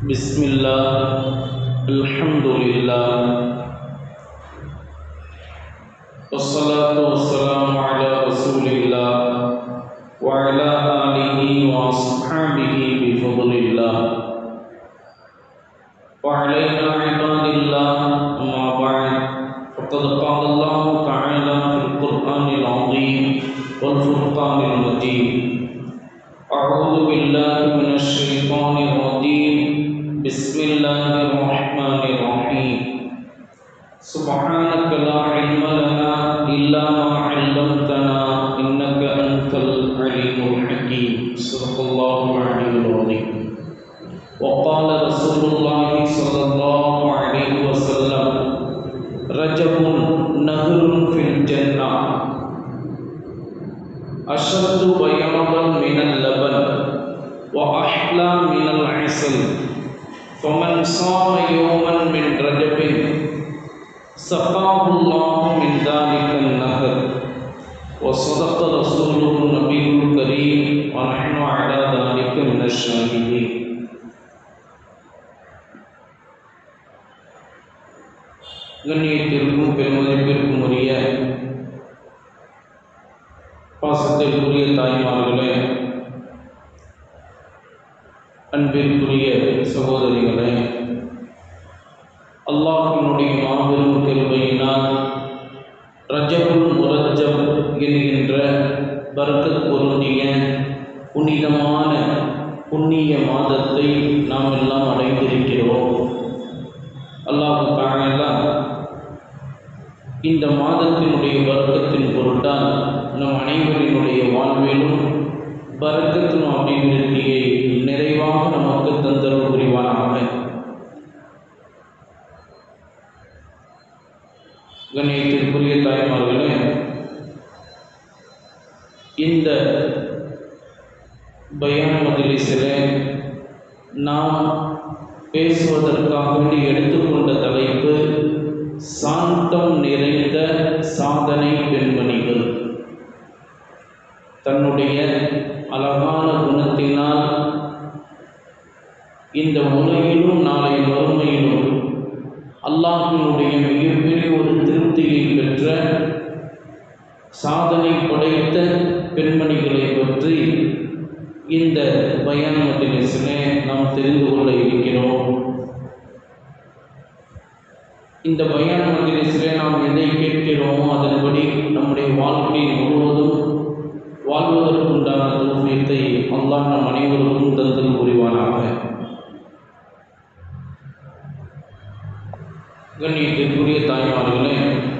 பிஸ்மில்லாஹ் அல்ஹம்துலில்லாஹ் வஸ்ஸலாத்து வஸ்ஸலாமு அலா ரசூலில்லாஹ் வ அலா ஆலிஹி வ அஸ்ஹாபிஹி பிஃضலில்லாஹ் வ அலைனா இபாதில்லாஹ் அம்மா பஅத் ஃபக்கத் क़ால அல்லாஹு தஆலா ஃபில் குர்ஆனில் அஸீம் வல் ஃபுர்கானில் மஜீத் அஊது பில்லாஹி மினஷ் ஷைத்தானிர் ரஜீம் பிஸ்மில்லாஹிர் ரஹ்மானிர் ரஹீம் சுப்ஹானக லா இல்ம லனா இல்லா மா 'அல்லம்தனா இன்னக அன்தல் அலீமுல் ஹகீம் ஸல்லல்லாஹு அலைஹி வஸல்லம் وقال رسول الله صلى الله عليه وسلم رجب نهر في الجنة أشد بياضا من اللبن وأحلى من العسل فمن صام يوما من رجب سقاه الله من ذلك النهر وصدق رسوله النبي الكريم ونحن على ذلك من الشاهدين. கண்ணியத்திற்கும் பெருமதிப்பிற்கும் உரிய பாசத்திற்குரிய தாய்மார்களே, அன்பிற்குரிய சகோதரிகளே, அல்லாஹ்வினுடைய மாபெரும் கிருபையினால் ரஜபுல் முரஜப் என்கின்ற பரக்கத் பொருந்திய புனிதமான புண்ணிய மாதத்தை நாம் எல்லாம் அடைந்திருக்கிறோம். அல்லாஹ் தஆலா இந்த மாதத்தினுடைய பரக்கத்தின் பொருட்டால் நம் அனைவரினுடைய வாழ்விலும் பரக்கத்தின் அபிவிருத்தியை நிறைவாக நமக்கு தந்தருள் புரிவானாக. கண்ணியத்திற்குரிய தாய்மார்களே, இந்த பயான் மஜ்லிஸிலே நாம் பேசுவதற்காக வேண்டி எடுத்துக்கொண்ட தலைப்பு சாந்தம் நிறைந்த சாதனை பெண்மணிகள். தன்னுடைய அழகான குணத்தினால் இந்த உலகிலும் நாளை மறுமையிலும் அல்லாஹ்வினுடைய மிகப்பெரிய ஒரு திருப்தியை பெற்ற சாதனை படைத்த பெண்மணிகளை பற்றி இந்த பயான் மஜ்லிஸிலே நாம் தெரிந்து கொள்ள இருக்கிறோம். இந்த பயான் மஜ்லிஸிலே நாம் எதை கேட்கிறோமோ அதன்படி நம்முடைய வாழ்க்கை முழுவதும் வாழ்வதற்குண்டான தௌஃபீத்தை அல்லாஹ் நம் அனைவருக்கும் தந்தல் புரிவானாக. கண்ணியத்திற்குரிய தாய்மார்களே,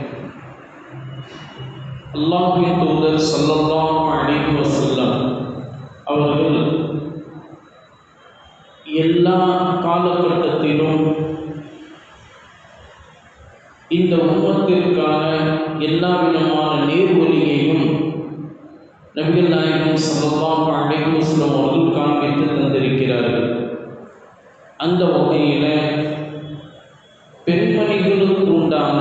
அல்லாஹ்வின் தூதர் ஸல்லல்லாஹு அலைஹி வஸல்லம் அவர்கள் எல்லா காலகட்டத்திலும் இந்த உம்மத்திற்கான எல்லா விதமான நேர்வழியையும் நபிகள் நாயகம் ஸல்லல்லாஹு அலைஹி வஸல்லம் அவர்கள் காண்பித்து தந்திருக்கிறார்கள். அந்த வகையில் பெண்மணிகளுக்கு உண்டான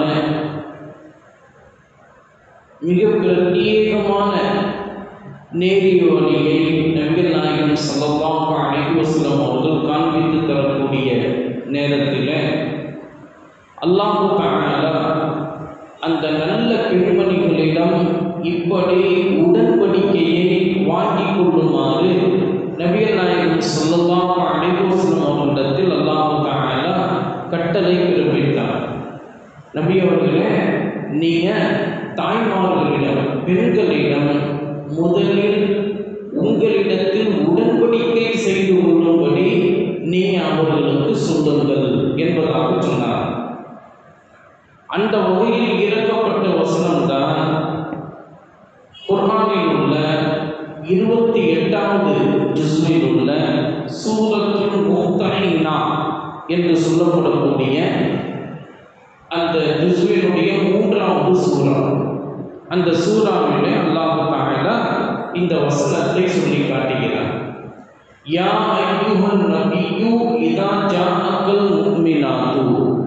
மிக பிரத்யேகமான நேரிய வழியை நபிகள் நாயகம் ஸல்லல்லாஹு அலைஹி வஸல்லம் அவர்கள் காண்பித்து தரக்கூடிய நேரத்தில் அல்லாஹ் தஆலா அந்த நல்ல பெண்மணிகளிடம் இப்படி உடன்படிக்கையை வாங்கிக் கொள்ளுமாறு நபிகள் நாயகம் ஸல்லல்லாஹு அலைஹி வஸல்லம் அவர்களிடத்தில் அல்லாஹ் தஆலா கட்டளை பிறப்பித்தார். நபி அவர்களே, நீங்கள் தாய்மார்களிடம் பெண்களிடம் முதலில் உங்களிடத்தில் உடன்படிக்கை செய்து கொள்ளும்படி நீ அவர்களுக்கு சொல்லுங்கள் என்பதாக சொன்னார். அந்த வகையில் இறக்கப்பட்ட வசனம்தான் குர்ஆனில் உள்ள 28வது ஜுஸ்ஸில் உள்ள சூரத்துல் மும்தஹினா என்று சொல்லப்படக்கூடிய அந்த ஜுஸ்ஸினுடைய 3வது சூரா. அந்த சூராவிலே அல்லாஹ் தஆலா இந்த வசனத்தை சொல்லி காட்டுகிறார். யா அய்யுஹன் நபியு இதா ஜாஅக்கல் முஃமினாத்து,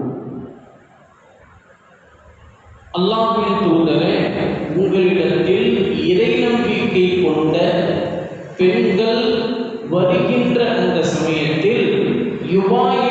அல்லாஹ்வின் தூதரே, உங்களிடத்தில் இறை நம்பிக்கை கொண்ட பெண்கள் வருகின்ற அந்த சமயத்தில் யுபாய்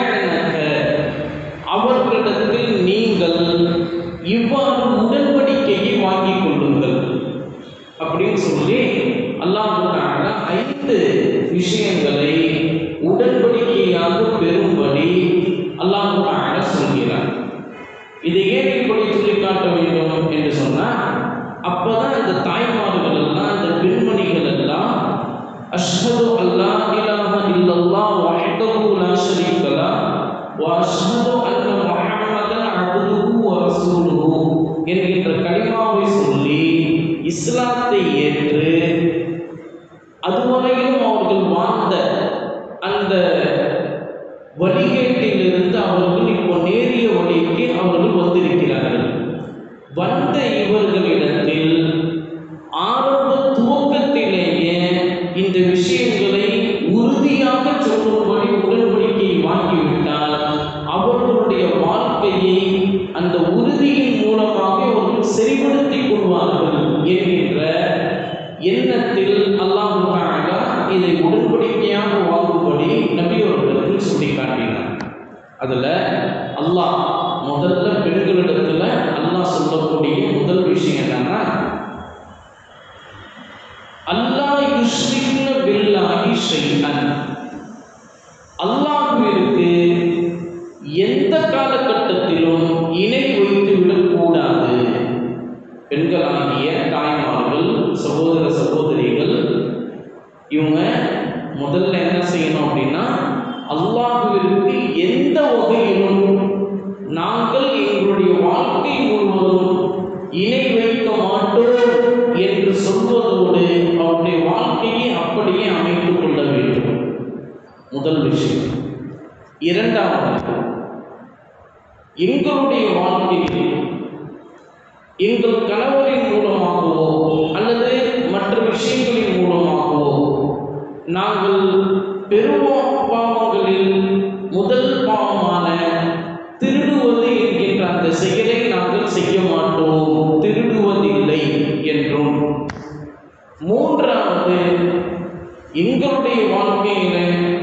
ஒரு உடன்படிக்கையை வாங்கிக் கொள்ளுங்கள் அப்படின்னு சொல்லி அல்லாஹ் தஆலா 5 விஷயங்களை உடன்படிக்கையாக பெறும்படி அல்லாஹ் தஆலா சொல்கிறார். இதை ஏன் இப்படி சொல்லி காட்ட வேண்டும் என்று சொன்னால், அப்பதான் இந்த தாய்மார்கள் எல்லாம், இந்த பெண்மணிகள் எல்லாம் அஷ்ஹது அல்லா இலாஹ இல்லல்லாஹ் வஹ்தஹு லா ஷரீக லஹ் வ அஷ்ஹது அன்ன முஹம்மதன் அப்துஹு வ ரசூலுஹு என்கின்ற கலிமாவை சொல்லி இஸ்லாத்தை ஏற்று அதுவரையிலும் அவர்கள் வாழ்ந்த அந்த வழிகேட்டிலிருந்து அவர்கள் இப்போ நேரிய வழிக்கு அவர்கள் வந்திருக்கிறார்கள். வந்த இவர்களிடத்தில் ஆரம்ப துவக்கத்திலேயே இந்த விஷயங்களை உறுதியாக சொல்லும்படி உடன்படிக்கையை வாங்கிவிட்டால் அவர்களுடைய வாழ்க்கையை அந்த உறுதியின் மூலமாக அவர்கள் சரிபடுத்திக் கொள்வார்கள் என்கின்ற எண்ணத்தில் அல்லாஹ் தஆலா இதை உடன்படிக்கையாக வாங்கும்படி நபி அவர்களுக்கு சொல்லி காட்டினார். அதுல அல்லாஹ் முதல்ல பெண்களிடத்துல அல்லாஹ் சொல்லக்கூடிய முதல் விஷயம் என்னன்னா, அல்லாஹ் யுஷ்ரிக்ன பில்லாஹி ஷைஅன், அல்லாஹ்விற்கு எந்த காலகட்டத்திலும் இணை வைத்து விடக்கூடாது. பெண்களாகிய தாய்மார்கள், சகோதர சகோதரிகள், இவங்க முதல்ல என்ன செய்யணும் அப்படின்னா, அல்லாஹ்விற்கு எந்த வகையிலும் நாங்கள் எங்களுடைய வாழ்க்கை முழுவதும் இணை வைக்க மாட்டோம் என்று சொல்வதோடு அவருடைய வாழ்க்கையை அப்படியே அமைத்துக் கொள்ள வேண்டும். முதல் விஷயம். இரண்டாவது, எங்களுடைய வாழ்க்கையில் எங்கள் கணவரின் மூலமாகவோ அல்லது மற்ற விஷயங்களின் மூலமாகவோ நாங்கள் பெரும் பாவங்களில் முதல் பாவமான திருடுவது என்கின்ற அந்த செயலை நாங்கள் செய்ய மாட்டோம், திருடுவதில்லை என்றும். மூன்றாவது, எங்களுடைய வாழ்க்கையில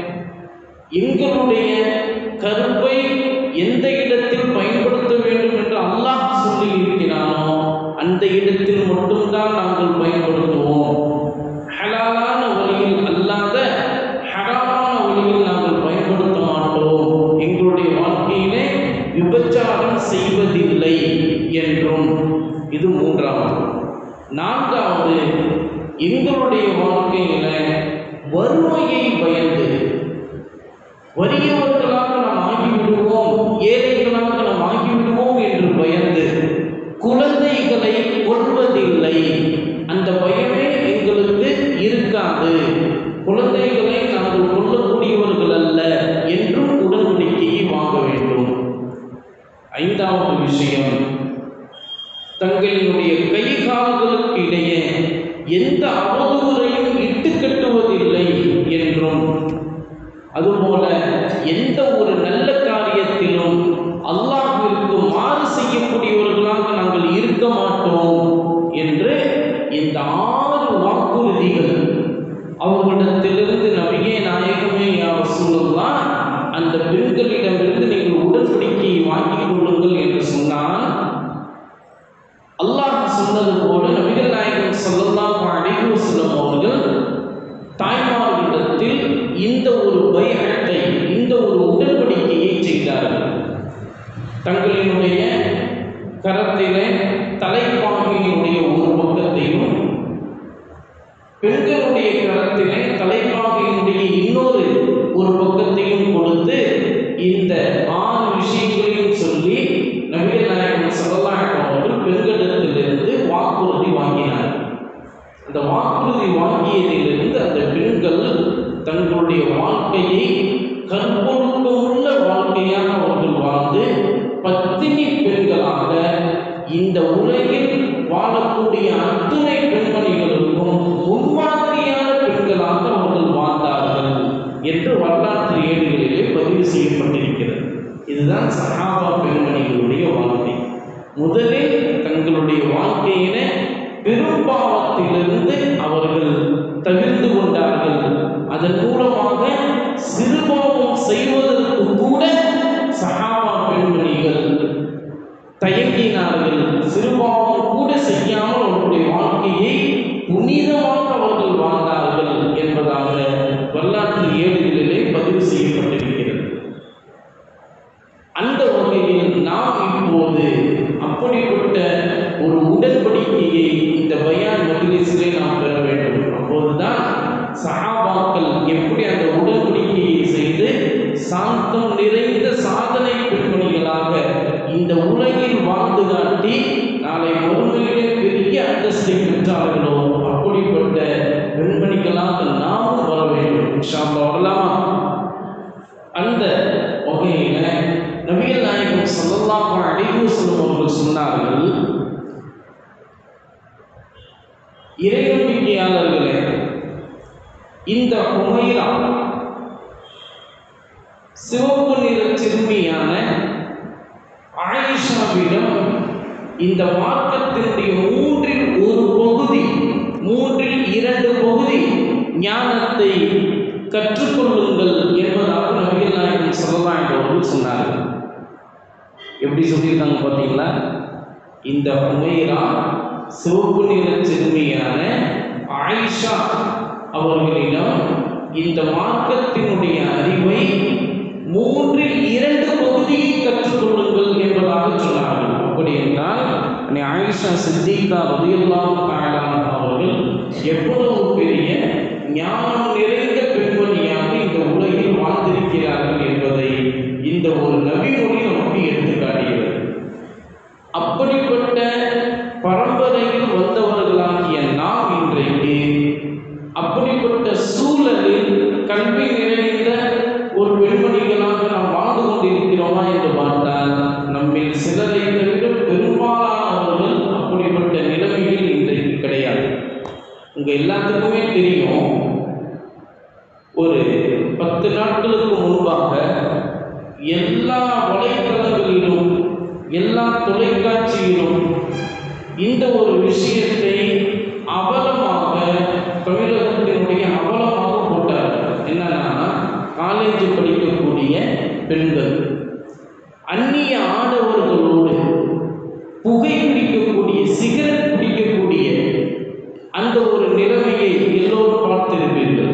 எங்களுடைய கருப்பை எந்த இடத்தில் பயன்படுத்த வேண்டும் என்று அல்லாஹ் சொல்லி இருக்கிறானோ அந்த இடத்தில் மட்டும்தான் நாங்கள் பயன்படுத்துவோம். ஹலாலான வழியில் அல்லாத ஹராமான வழியில் நாங்கள் பயன்படுத்த மாட்டோம். எங்களுடைய வாழ்க்கையிலே விபச்சாரம் செய்வதில்லை என்றும். இது மூன்றாவது. நான்காவது, எங்களுடைய வாழ்க்கையில வறுமையை பயந்து வறியவர்களாக நாம் ஆகிவிடுவோம், ஏழைகளாக நாம் ஆகிவிடுவோம் என்று பயந்து குழந்தைகளை கொல்வதில்லை. அந்த பயமே எங்களுக்கு இருக்காது. குழந்தைகளை நாங்கள் கொல்லக்கூடியவர்கள் அல்ல என்றும் உடன்படிக்கையை வாங்க வேண்டும். ஐந்தாவது விஷயம், தங்களினுடைய கை கால்களுக்கு இடையே எந்த அவதூறையும் இட்டு கட்டுவதில்லை என்றும், அதுபோல எந்த ஒரு நல்ல காரியத்திலும் அல்லாஹ்விற்கு மாறு செய்யக்கூடியவர்களாக நாங்கள் இருக்க மாட்டோம் என்று இந்த 6 வாக்குறுதிகள் அவர்களிடத்திலிருந்து நபியே நாயகமே யா ரசூலுல்லாஹ் அந்த பெண்களிடமிருந்து நீங்கள் உடன்படிக்கையை வாங்கிக் கொள்ளுங்கள் என்று சொன்னால், அல்லாஹ் சொன்னது போல நபிகள் நாயகம் ஸல்லல்லாஹு அலைஹி வஸல்லம் அவர்கள் தாய்மார்களிடத்தில் இந்த ஒரு பைஅத்தை, இந்த ஒரு உடன்படிக்கையை செய்தார்கள். தங்களினுடைய கரத்திலே தலைப்பாகையினுடைய ஒரு பக்கத்தையும் பெண்களுடைய கரத்திலே தலைப்பாகையினுடைய இன்னொரு ஒரு பக்கத்தையும் கொடுத்து இந்த 6 விஷயங்களையும் சொல்லி நபிகள் நாயகம் ஸல்லல்லாஹு அலைஹி வஸல்லம் பெண்களிடத்திலிருந்து வாக்குறுதி வாங்கினார். அந்த வாக்குறுதி வாங்கியதிலிருந்து அந்த பெண்கள் தங்களுடைய வாழ்க்கையை கற்பொழுக்கமுள்ள வாழ்க்கையாக அவர்கள் வாழ்ந்து பத்தினி பெண்களாக இந்த உலகில் வாழக்கூடிய அத்துணை பெண்மணிகளுக்கும் முன்மாதிரியான பெண்களாக அவர்கள் வாழ்ந்தார்கள் என்று வரலாற்று ஏடுகளிலே பதிவு செய்யப்பட்டிருக்கிறது. இதுதான் சஹாபா பெண்மணிகளுடைய வாழ்க்கை. முதலில் தங்களுடைய வாழ்க்கையின பெரும்பாவத்திலிருந்து அவர்கள் தவிர்த்து கொண்டார்கள். அதன் மூலமாக சிறுபாவம் செய்வதற்கு கூட சஹாபா பெண்மணிகள் தயங்கினார்கள். சிறுபாவம் கூட செய்யாமல் அவர்களுடைய வாழ்க்கையை புனிதமாக அவர்கள் வாழ்ந்தார்கள் என்பதாக வரலாற்று ஏடுகளிலே பதிவு செய்யப்பட்டிருக்கிறது. அந்த வகையில் நாம் இப்போது அப்படிப்பட்ட ஒரு உடன்படிக்கையை இந்த பயான் மஜ்லிஸிலே நாம் பெற வேண்டும். அப்போதுதான் சஹாபாக்கள் எப்படி அந்த உடன்படிக்கையை செய்து சாந்தம் நிறைந்த சாதனை பெண்மணிகளாக இந்த உலகில் வாழ்ந்து காட்டி நாளை மறுமையிலே பெரிய அந்தஸ்தை பெற்றார்களோ அப்படிப்பட்ட பெண்மணிகளாக நாமும் வர வேண்டும். இன்ஷா அல்லாஹ் வரலாமா? அந்த வகையில நபிகள் நாயகம் ஸல்லல்லாஹு அலைஹி வஸல்லம் அவர்கள் சொன்னார்கள், இறைநம்பிக்கையாளர்களே, இந்த ஹுமைரா சிவப்பு நிற சிறுமியான ஆயிஷாவிடம் இந்த மார்க்கத்தினுடைய மூன்றில் ஒரு பகுதி, மூன்றில் 2 பகுதி ஞானத்தை கற்றுக்கொள்ளுங்கள் என்பதாக நபிகள் நாயகம் ஸல்லல்லாஹு அலைஹி வஸல்லம் சொன்னார்கள். எப்படி சொல்லியிருக்காங்க பார்த்தீங்களா? இந்த ஹுமைரா சிவப்பு நிற சிறுமியான ஆயிஷா அவர்களிடம் இந்த மார்க்கத்தினுடைய அறிவை 3/2 பகுதியை கற்றுக்கொள்ளுங்கள் என்பதாக சொன்னார்கள். அப்படி என்றால் ஆயிஷா சித்திகா ரலியல்லாஹு தஆலா அவர்கள் எவ்வளவு பெரிய ஞானம் நிறைந்த பெண்மணியாக இந்த உலகில் வாழ்ந்திருக்கிறார்கள் என்பதை இந்த ஒரு நபிமொழி நமக்கு எடுத்து காட்டுகிறது. அப்படிப்பட்ட பரம்பரையில் வந்தவர்களாகிய நாம் இன்றைக்கு அப்படிப்பட்ட சூழலில் கல்வி நிறைந்த ஒரு பெண்மணிகளாக நாம் வாழ்ந்து கொண்டிருக்கிறோமா என்று பார்த்தால் நம்மில் சிலரை தவிர பெரும்பாலானவர்கள் அப்படிப்பட்ட நிலைமையில் இன்றைக்கு கிடையாது. உங்க எல்லாத்துக்குமே தெரியும், ஒரு 10 நாட்களுக்கு முன்பாக எல்லா வலைத்தளங்களிலும் எல்லா தொலைக்காட்சியிலும் இந்த ஒரு விஷயத்தை அவலமாக, தமிழகத்தினுடைய அவலமாக போட்டார்கள். என்னன்னா, காலேஜ் படிக்கக்கூடிய பெண்கள் அந்நிய ஆடவர்களோடு புகை பிடிக்கக்கூடிய, சிகரெட் பிடிக்கக்கூடிய அந்த ஒரு நிலைமையை எல்லோரும் பார்த்திருப்பீர்கள்.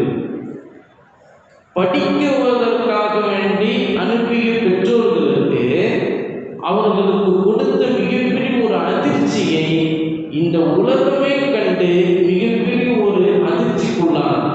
படிக்குவதற்காக வேண்டி அனுப்பிய பெற்றோர்களுக்கு அவர்களுக்கு கொடுத்த மிகப்பெரிய ஒரு அதிர்ச்சியை இந்த உலகமே கண்டு மிகப்பெரிய ஒரு அதிர்ச்சிக்குள்ளான,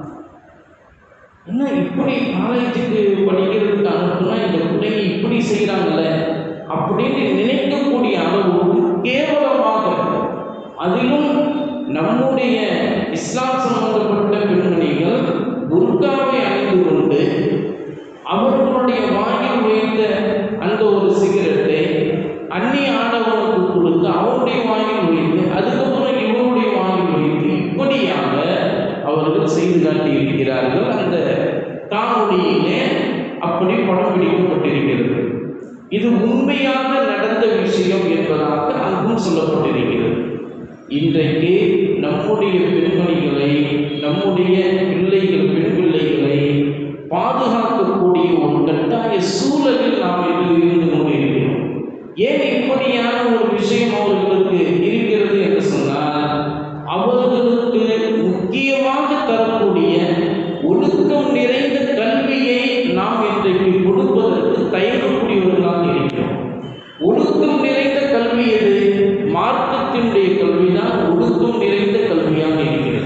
என்ன இப்படி காலேஜுக்கு படிக்கிறதுக்கு அனுப்புனா இந்த பிள்ளைங்க இப்படி செய்கிறாங்கல்ல அப்படின்னு நினைக்கக்கூடிய அளவுக்கு கேவலமாக, அதிலும் நம்முடைய இஸ்லாம் சம்பந்தப்பட்ட பெண்மணிகள் புர்காவை அணிந்து கொண்டு அவர்களுடைய வாயில் வைத்த அந்த ஒரு சிகரெட்டை அந்நிய ஆடவனுக்கு கொடுத்து அவருடைய வாயில் வைத்து அதுக்கப்புறம் இவருடைய வாயில் வைத்து இப்படியாக அவர்கள் செய்து காட்டியிருக்கிறார்கள். அந்த காணொளியிலே அப்படி படம் பிடிக்கப்பட்டிருக்கிறது. இது உண்மையாக நடந்த விஷயம் என்பதாக அங்கும் சொல்லப்பட்டிருக்கிறது. இன்றைக்கு நம்முடைய பெண்மணிகளை, நம்முடைய பிள்ளைகள், பெண் பிள்ளைகளை பாதுகாக்கக்கூடிய ஒரு கட்டாய சூழலில் நாம் இருந்து கொண்டிருக்கிறோம். ஏன் இப்படியான ஒரு விஷயம் அவர்களுக்கு இருக்கிறது என்று சொன்னால், அவர்களுக்கு முக்கியமாக தரக்கூடிய ஒழுக்கம் நிறைந்த கல்வியை நாம் இன்றைக்கு கொடுப்பதற்கு தயங்கக்கூடியவர்களாக இருக்கிறோம். ஒழுக்கம் நிறைந்த கல்வி எது? மார்க்கத்தினுடைய கல்விதான் ஒழுக்கம் நிறைந்த கல்வியாக இருக்கிறது.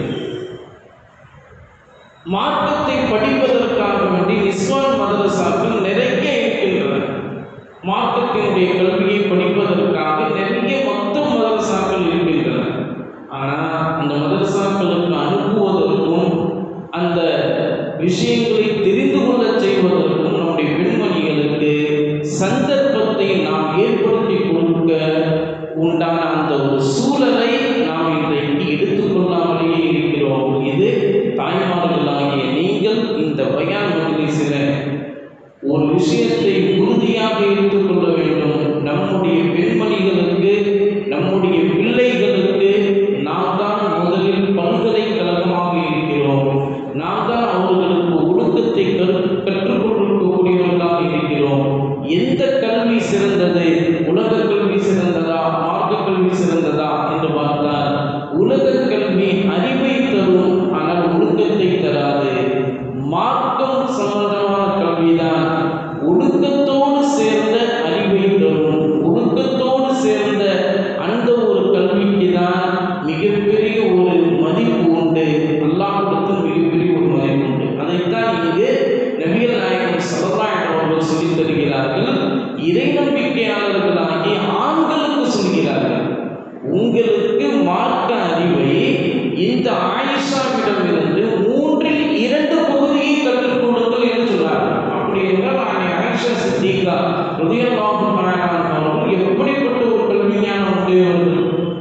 மார்க்கத்தை படிப்பதற்காக வேண்டி நிஸ்வான் மதரசாக்கள் நிறைய இருக்கின்றன. மார்க்கத்தினுடைய கல்வியை படிப்பதற்காக நிறைய மொத்த மதரசாக்கள் இருக்கின்றன. ஆனால் அந்த மதரசாக்களுக்கு அனுப்புவதற்கும் அந்த விஷயங்களை தெரிந்து கொள்ள செய்வதற்கும் நம்முடைய பெண்மணிகளுக்கு சந்தர்ப்பத்தை நாம் ஏற்படுத்தி கொடுக்க உண்டான அந்த ஒரு சூழலை நாம் இன்றைக்கு எடுத்துக்கொள்ளாமலேயே இருக்கிறோம். இது தாய்மார்களாகிய நீங்கள் இந்த பயான் மஜ்லிஸில் ஒரு விஷயத்தை உறுதியாக எடுத்துக்கொள்ள வேண்டும். நம்முடைய பெண்மணிகளுக்கு, நம்முடைய பிள்ளைகளுக்கு நாம் தான் முதலில் பல்கலைக்கழகமாக இருக்கிறோம். நாம் தான் அவர்களுக்கு ஒழுக்கத்தை கற்றுக் கொடுக்கக்கூடியவர்களாக இருக்கிறோம். எந்த கல்வி சிறந்தது? உலக கல்வி சிறந்ததா என்று பார்த்தால் உலக கல்வி அறிவை தரும், ஆனால் ஒழுக்கத்தை தராது. மார்க்கம் சம்பந்தமான கல்விதான் ஒழுக்கத்தோடு சேர்ந்த அறிவை தரும். ஒழுக்கத்தோடு சேர்ந்த அந்த ஒரு கல்விக்கு தான் மிகப்பெரிய ஒரு மதிப்பு உண்டு, அல்லாஹ்விடத்தில் மிகப்பெரிய ஒரு மதிப்பு உண்டு. அதைத்தான் இங்கு நபிகள் நாயகம் ஸல்லல்லாஹு அலைஹி வஸல்லம் அவர்கள் சொல்லித் தருகிறார்கள். இறை நம்பிக்கையாளர்களாகிய ஆண்களுக்கு சொல்கிறார்கள், உங்களுக்கு மார்க்க அறிவை இந்த ஆயிஷாவிடமிருந்து 2/3 பகுதியை கற்றுக் கொடுங்கள் என்று சொன்னார்கள். அப்படி என்றால் ஆயிஷா சித்திகா ரலியல்லாஹு தஆலா அவர்கள் எப்படிப்பட்ட ஒரு கல்வி ஞானம் உடையவர்கள்?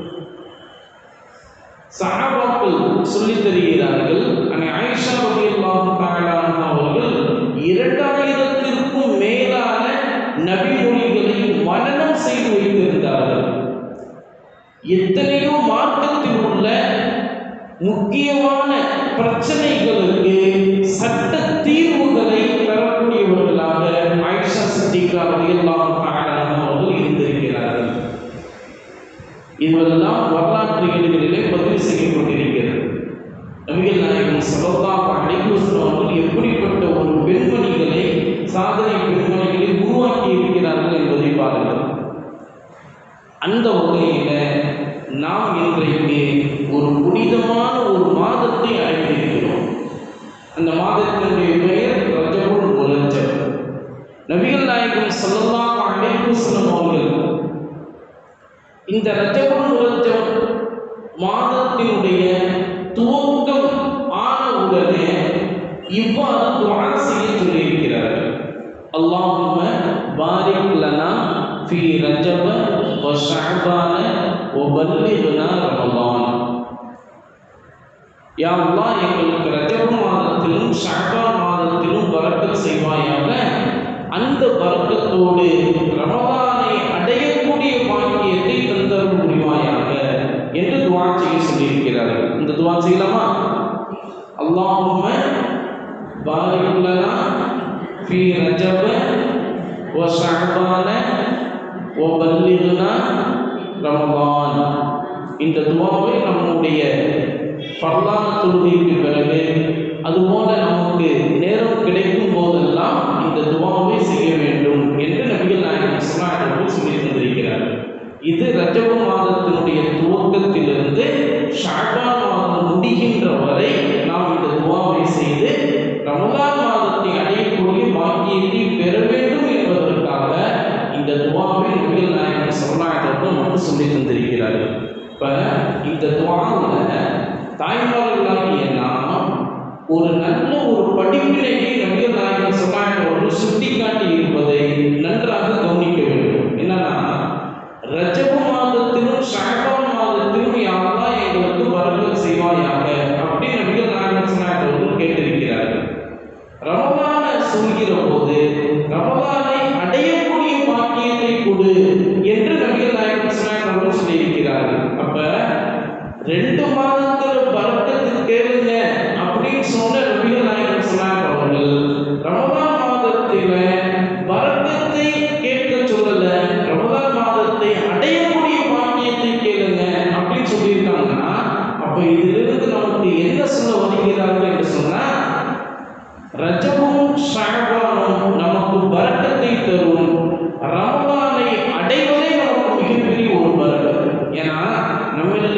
சஹாபாக்கள் சொல்லித் தருகிறார்கள், ஆயிஷா ரலியல்லாஹு தஆலா அவர்கள் 2000க்கும் மேலான நபி மொழிகளை மனனம் செய்து வைத்திருந்தார்கள். எத்தனையோ மார்க்கத்தில் உள்ள முக்கியமான பிரச்சனைகளுக்கு சட்ட தீர்வுகளை தரக்கூடியவர்களாக ஆயிஷா சித்திகா ரலியல்லாஹு தஆலா அவர்கள் இருந்திருக்கிறார்கள். இதுவெல்லாம் வரலாற்று ஏடுகளிலே பதிவு செய்யப்பட்டிருக்கிறது. நபிகள் நாயகம் ஸல்லல்லாஹு அலைஹி வஸல்லம் அவர்கள் எப்படிப்பட்ட ஒரு பெண்மணிகளை, சாதனை பெண்மணிகளை உருவாக்கி இருக்கிறார்கள் என்பதை பாருங்கள். அந்த வகையில் நாம் இன்றைக்கு ஒரு புனிதமான ஒரு மாதத்தை அடைந்திருக்கிறோம். அந்த மாதத்தினுடைய பெயர் ரஜபுல் முரஜப். நபிகள் நாயகம் ஸல்லல்லாஹு அலைஹி வஸல்லம் அவர்கள் இந்த ரஜபுல் முரஜப் மாதத்தினுடைய துவக்கம் ஆனவுடனே இவ்வாறு துஆ செய்ய சொல்லியிருக்கிறார்கள். அல்லாஹும்ம பாரிக் லனா ஃபீ ரஜப வ ஷஅபான வ பல்லிக்னா ரமலான். யா அல்லாஹ், எங்களுக்கு ரஜப் மாதத்திலும் ஷஅபான் மாதத்திலும் பரக்கத் செய்வாயாக. அந்த பரக்கத்தோடு ரமலானை அடையக்கூடிய பாக்கியத்தை தந்தருள் புரிவாயாக என்று துஆ செய்ய சொல்லியிருக்கிறார்கள். இந்த துஆ செய்யலாமா? அல்லாஹும்ம பாரிக் லனா ஃபீ ரஜப வ ஷஅபான வ பல்லிக்னா ரமலான். இந்த துஆவை நம்முடைய ஃபர்லான தொழுகைக்கு பிறகு, அதுபோல நமக்கு நேரம் கிடைக்கும் போதெல்லாம் இந்த துஆவை செய்ய வேண்டும் என்று நபிகள் நாயகம் ஸல்லல்லாஹு அலைஹி வஸல்லம் சொல்லி தந்திருக்கிறார்கள். இது ரஜப் மாதத்தினுடைய துவக்கத்திலிருந்து ஷஅபான் மாதம் முடிகின்ற வரை நாம் இந்த துஆவை செய்து ரமலான் மாதத்தை அடையக்கூடிய பாக்கியத்தை பெற வேண்டும் என்பதற்காக இந்த துஆவை நபிகள் நாயகம் ஸல்லல்லாஹு அலைஹி வஸல்லம் நமக்கு சொல்லி தந்திருக்கிறார்கள். இப்போ இந்த துஆவில் தாய்மார்களாகிய நாம் ஒரு நல்ல ஒரு படிப்பினையை நபிகள் நாயகம் ஸல்லல்லாஹு அலைஹி வஸல்லம் சுட்டிக்காட்டி இருப்பதை நன்றாக கவனிக்க வேண்டும். என்னன்னா, ரஜப் மாதத்திலும் ஷஅபான் மாதத்திலும் யா அல்லாஹ் எங்களுக்கு பரக்கத் செய்வாயாக அப்படி நபிகள் நாயகம் ஸல்லல்லாஹு அலைஹி வஸல்லம் கேட்டிருக்கிறார்கள். ரமலானை சொல்கிற போது ரமலானை அடையக்கூடிய பாக்கியத்தை கொடு என்று நபிகள் நாயகம் ஸல்லல்லாஹு அலைஹி வஸல்லம் சொல்லியிருக்கிறார்கள். அப்ப 2 மாதத்துல பரக்கத்து கேளுங்க அப்படின்னு சொன்ன நபிகள் நாயகம் ஸல்லல்லாஹு அலைஹி வஸல்லம் ரமலான் மாதத்தில பரக்கத்தை கேட்க சொல்லல, ரமலான் மாதத்தை அடையக்கூடிய பாக்கியத்தை கேளுங்க அப்படின்னு சொல்லியிருக்காங்கன்னா, அப்ப இதிலிருந்து நமக்கு என்ன சொல்ல வருகிறார்கள் என்று சொன்னா, ரஜபும் ஷஅபானும் நமக்கு பரக்கத்தை தரும், ரமலானை அடைவதே நமக்கு மிகப்பெரிய ஒரு பரக்கத். ஏன்னா நம்மளில்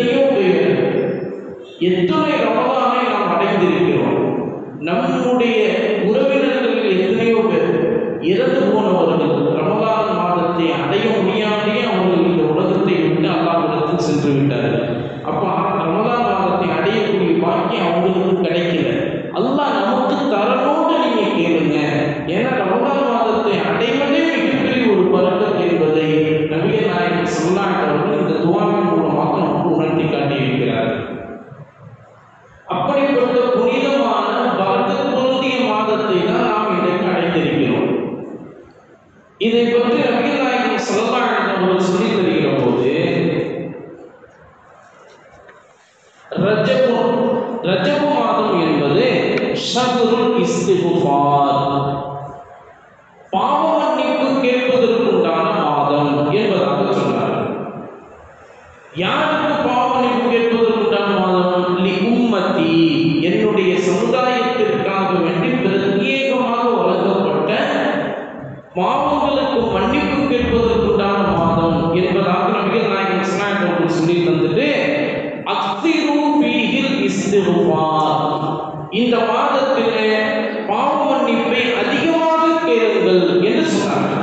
எத்தனை ரமலானை நாம் அடைந்திருக்கிறோம். நம்முடைய உறவினர்களில் எத்தனையோ பேர் இறந்து போனவர்கள் ரமலான் மாதத்தை அடைய முடியாமையே அவர்கள் இந்த உலகத்தை விட்டு அல்லாஹ்விடத்தில் சென்று விட்டார்கள். அப்போ ரமலான் மாதத்தை அடையக்கூடிய பாக்கியம் அவங்களுக்கு கிடைக்கல. அல்லாஹ் நமக்கு தரனோடு நீங்க கேளுங்க. ஏன்னா ரமலான் மாதத்தை அடைவதே மிகப்பெரிய ஒரு பரக்கத் என்பதை நபிகள் நாயகம் ஸல்லல்லாஹு அலைஹி வஸல்லம் இந்த துஆவின் மூலமாக நமக்கு உணர்த்தி காட்டியிருக்கிறார்கள். அப்படிப்பட்ட புனிதமான பரக்கத் பொருந்திய மாதத்தை தான் நாம் இன்றைக்கு அடைந்திருக்கிறோம். இதை பற்றி நபிகள் நாயகம் ஸல்லல்லாஹு அலைஹி வஸல்லம் சொல்லி தருகிற போது யாருக்கு பாவ மன்னிப்பு கேட்பதற்குண்டான மாதம்? லி உம்மத்தி, என்னுடைய சமுதாயத்திற்காக வேண்டி பிரத்யேகமாக வழங்கப்பட்ட பாவங்களுக்கு மன்னிப்பு கேட்பதற்குண்டான மாதம் என்பதாக நபிகள் நாயகம் ஸல்லல்லாஹு அலைஹி வஸல்லம் சொல்லி தந்துட்டு அக்ஸிரு ஃபீஹில் இஸ்திக்ஃபார், இந்த மாதத்திலே பாவ மன்னிப்பை அதிகமாக கேளுங்கள் என்று சொன்னார்கள்.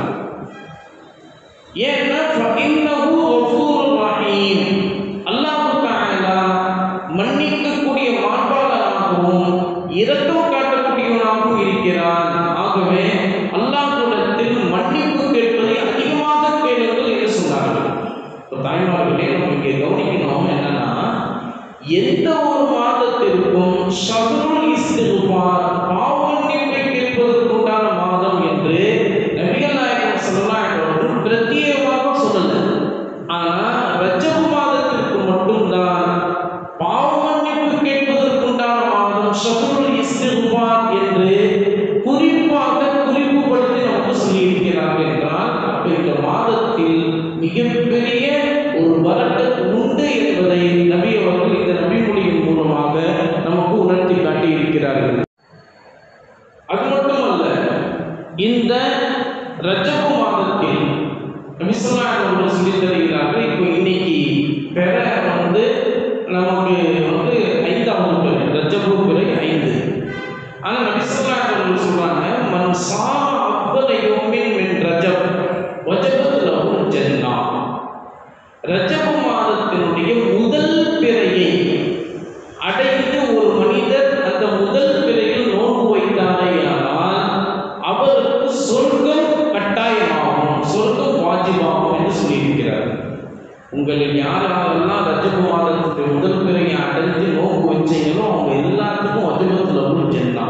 ஏன்னா ஃபஇன்னஹு கஃபூர் ரஹீம், அல்லாஹ் தஆலா மன்னிக்கக்கூடிய மாண்பாளனாகவும் இரக்கம் காட்டக்கூடியவனாகவும் இருக்கிறான். ஆகவே அல்லாஹ்விடத்தில் மன்னிப்பு கேட்பதை அதிகமாக கேளுங்கள் என்று சொன்னார்கள். தாய்மார்களே, நம்ம இங்கே கவனிக்கணும் என்னன்னா, எந்த ஒரு மாதத்திற்கும் ஷஹ்ருல் இஸ்திக்ஃபார், பாவ மன்னிப்பை கேட்பதற்குண்டான மாதம் என்று நபிகள் நாயகம் ஸல்லல்லாஹு அலைஹி வஸல்லம் பிரத்யேகமாக சொல்லல. ஆனால் ரஜப் மாதத்திற்கு மட்டும்தான் பாவ மன்னிப்பு கேட்பதற்குண்டான மாதம் ஷஹ்ருல் இஸ்திக்ஃபார் என்று குறிப்பாக குறிப்புப்படுத்தி நமக்கு சொல்லியிருக்கிறார்கள் என்றால், அப்ப இந்த மாதத்தில் மிகப்பெரிய ஒரு பரக்கத் உண்டு என்பதை நபி அவர்கள் இந்த நபிமொழியின் மூலமாக நமக்கு உணர்த்தி காட்டியிருக்கிறார்கள். அது மட்டுமல்ல, இந்த ரஜப் மாதத்தில் நபி ஸல்லல்லாஹு அலைஹி வஸல்லம் சொல்லி தருகிறார்கள். இப்போ இன்னைக்கு பெற நமக்கு 5வது பிறை, ரஜப் பிறை 5. ஆனால் நபி ஸல்லல்லாஹு அலைஹி வஸல்லம் சொல்றாங்க, மன் ஸாம அஃதல யௌமின் மின் ரஜப் வஜபத் லஹுல் ஜன்னah, ரஜப் மாதத்தினுடைய முதல் பிறையை அடைந்து ஒரு மனிதர் அந்த முதல் பிறையில் நோன்பு வைத்தாரேயானால் அவருக்கு சொர்க்கம் கட்டாயமாகும், சொர்க்கம் வாஜிபாகும் என்று சொல்லியிருக்கிறார். உங்களில் யாரெல்லாம் ரஜப் மாதத்துடைய முதல் பிறையை அடைந்து நோன்பு வச்சீங்களோ அவங்க எல்லாத்துக்கும் வஜபத் லஹுல் ஜன்னah.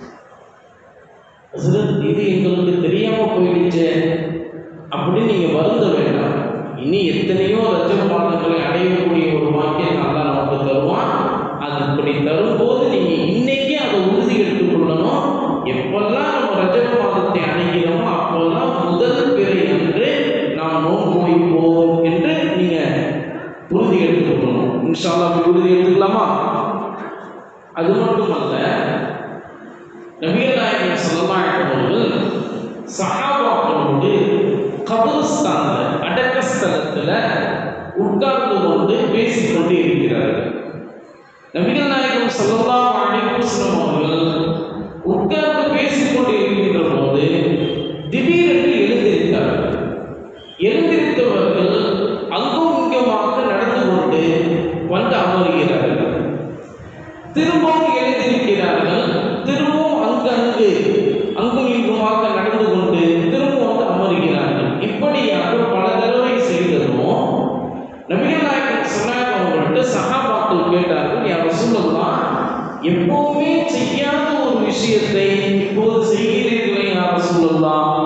இது எங்களுக்கு தெரியாம போயிடுச்சு அப்படின்னு நீங்க வருந்த வேண்டாம். இனி எத்தனையோ ரஜப் மாதங்களை அடையக்கூடிய ஒரு வாக்கியம் நல்லா நமக்கு தருவான். அது இப்படி தரும்போது நீங்க இன்னைக்கே அதை உறுதி எடுத்துக்கொள்ளணும். எப்பெல்லாம் நம்ம ரஜப் மாதத்தை அடைகிறோமோ அப்பெல்லாம் முதல் பிறை என்று நாம் நோன்பு வைப்போம் என்று நீங்க உறுதி எடுத்துக்கொள்ளணும். இன்ஷா அல்லாஹ் உறுதி எடுத்துக்கலாமா? அது மட்டுமல்ல, நபிகள் நாயகம் ஸல்லல்லாஹு அலைஹி வஸல்லம் சஹாபாக்களோடு கபர்ஸ்தான்ல, அடக்கஸ்தலத்தில் உட்கார்ந்து கொண்டு பேசிக்கொண்டு இருக்கிறார்கள். நபிகள் நாயகம் ஸல்லல்லாஹு அலைஹி வஸல்லம் அவர்கள் உட்கார்ந்து பேசிக்கொண்டு இருக்கின்ற போது திடீரென்று எழுந்திருக்கிறார்கள். எழுந்திருத்தவர்கள் அங்கும் இங்குமாக நடந்து கொண்டு வந்து அமர்கிறார்கள். திரும்பவும் எழுந்திருக்கிறார்கள். திரும்பவும் அங்கும் இங்குமாக நடந்து கொண்டு திரும்ப வந்து அமர்கிறார்கள். இப்படியாக பல தடவை செய்ததும் நபிகள் நாயகம் ஸல்லல்லாஹு அலைஹி வஸல்லம் சஹாபாக்கள் கேட்டார்கள், யா ரசூலல்லாஹ், எப்பவுமே செய்யாத ஒரு விஷயத்தை இப்போது செய்கிறீர்களே யா ரசூலல்லாஹ்,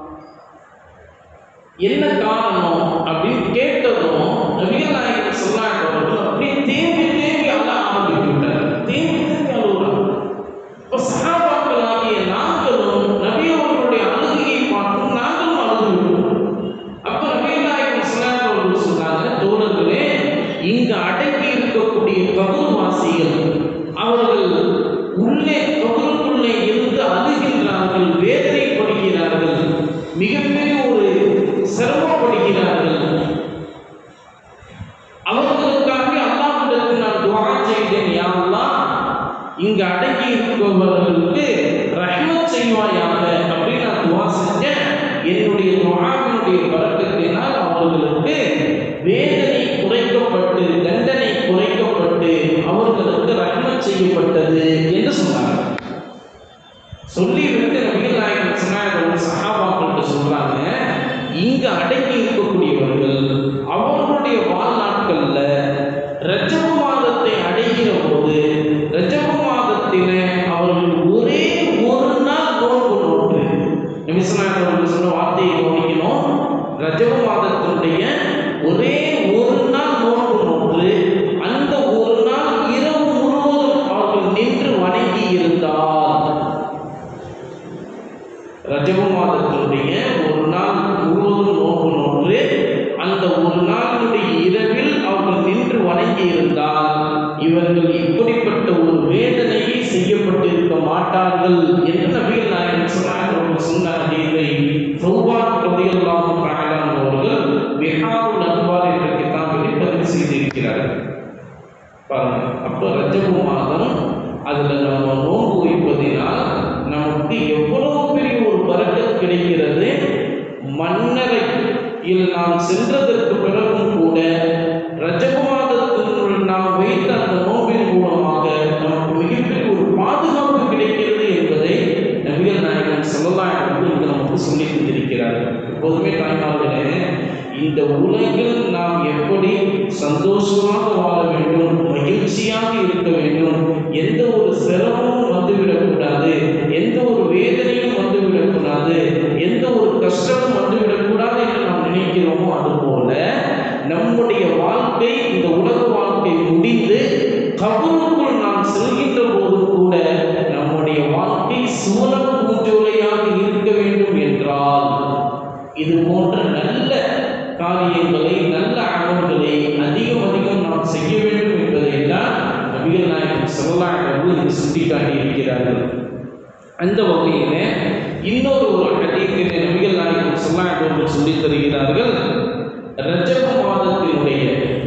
என்ன காரணம் அப்படின்னு கேட்டதும் நபிகள் நாயகம் ஸல்லல்லாஹு அலைஹி வஸல்லம் அப்படியே தேம்பி அழ ஆரம்பித்து விட்டார். தேம்பி அழுகிறார். இப்போ சஹாபாக்கள் ஆகிய நாங்களும் நபி அவர்களுடைய அழுகையை பார்த்து நாங்களும் அழுதுவிட்டோம். அப்போ நபிகள் நாயகம் ஸல்லல்லாஹு அலைஹி வஸல்லம் சொன்னாங்க, தோழர்களே, இங்கு அடங்கி இருக்கக்கூடிய கபூர்வாசிகள் அவர்கள் உள்ளே கபூருக்குள்ளே இருந்து அழுகின்றார்கள், வேதனைப்படுகிறார்கள், மிகப்பெரிய ஒரு சிரமப்படுகிறார்கள். அவர்களுக்காக அல்லாஹ்விடத்தில் நான் துஆ செய்தேன், யா அல்லாஹ், இங்கு அடங்கி இருப்பவர்களுக்கு ரஹ்மத் செய்வாயாக அப்படின்னு நான் துஆ செஞ்சேன். என்னுடைய துஆவினுடைய பரக்கத்தினால் அவர்களுக்கு வேதனை குறைக்கப்பட்டு, தண்டனை குறைக்கப்பட்டு அவர்களுக்கு ரஹ்மத் செய்யப்பட்டது என்று சொன்னார்கள். சொல்லிவிட்டு நபிகள் நாயகம் ஸல்லல்லாஹு அலைஹி வஸல்லம் சஹாபாக்களுக்கு சொல்றாங்க, இங்கு அடங்கி இருக்கக்கூடியவர்கள் அவர்களுடைய வாழ்நாட்கள்ல ரஜப் மாதத்தை அடைகிற போது ரஜப் மாதத்திலே அவர்கள் ஒரே ஒரு நாள் நோன்பு நோற்று, நபி ஸல்லல்லாஹு அலைஹி வஸல்லம் சொன்ன வார்த்தையை கவனிக்கணும், ரஜப் மாதத்தினுடைய ஒரே ஒரு நாள் நோன்பு நோற்று அந்த ஒரு நாள் இரவு முழுவதும் அவர்கள் நின்று வணங்கி இருந்தார். ரஜப் மாதத்தினுடைய ஒரு நாள் முழுவதும் நோன்பு நோற்று அந்த ஒரு நாளுடைய இரவில் அவர்கள் வணங்கியிருந்தால் இவர்கள் இப்படிப்பட்ட ஒரு வேதனையை செய்யப்பட்டிருக்க மாட்டார்கள் என்று நபிகள் நாயகம் சொன்ன ஹதீஸை சௌபான் ரலியல்லாஹு தஆலா அவர்கள் விஹாருல் அன்வார் என்ற கிதாபில் பதிவு செய்திருக்கிறார்கள். பாருங்க, அப்போ ரஜபு மாதம் அதில் நம்ம நோன்பு வைப்பதினால் நமக்கு எவ்வளவு பெரிய ஒரு பரக்கத் கிடைக்கிறது. மன்னரையில் நாம் சென்றதற்கு பிறகும் கூட ரஜபு மாதத்தினுள் நாம் வைத்த அந்த நோம்பின் மூலமாக நமக்கு மிகப்பெரிய ஒரு பாதுகாப்பு கிடைக்கிறது என்பதை நபிகள் நாயகம் ஸல்லல்லாஹு அலைஹி வஸல்லம் நமக்கு சொல்லித் தந்திருக்கிறார்கள். எப்போதுமே தாய்மார்களே, இந்த உலகில் நாம் எப்படி சந்தோஷமாக வாழ வேண்டும், மகிழ்ச்சியாக இருக்க வேண்டும், எந்த ஒரு சிரமமும் வந்துவிடக்கூடாது, எந்த ஒரு வேதனையும் வந்துவிடக்கூடாது, எந்த ஒரு கஷ்டமும் வந்துவிடக்கூடாது என்று நாம் நினைக்கிறோமோ அதுபோல நம்முடைய வாழ்க்கை, இந்த உலக வாழ்க்கை முடிந்து கபருக்குள் நாம் செல்கின்ற போது கூட நம்முடைய வாழ்க்கை சுவனம் பூஞ்சோலையாக இருக்க வேண்டும் என்றால் இது போன்ற நல்ல காரியங்களை, நல்ல அமல்களை அதிகம் நாம் செய்ய வேண்டும் என்பதைத்தான் நபிகள் நாயகம் ஸல்லல்லாஹு அலைஹி வஸல்லம் சுட்டிக்காட்டி இருக்கிறார்கள். அந்த வகையில் இன்னொரு ஹதீஸிலே நபிகள் நாயகம் ஸல்லல்லாஹு அலைஹி வஸல்லம் சொல்லித் தருகிறார்கள். ரஜபு மாதத்தினுடைய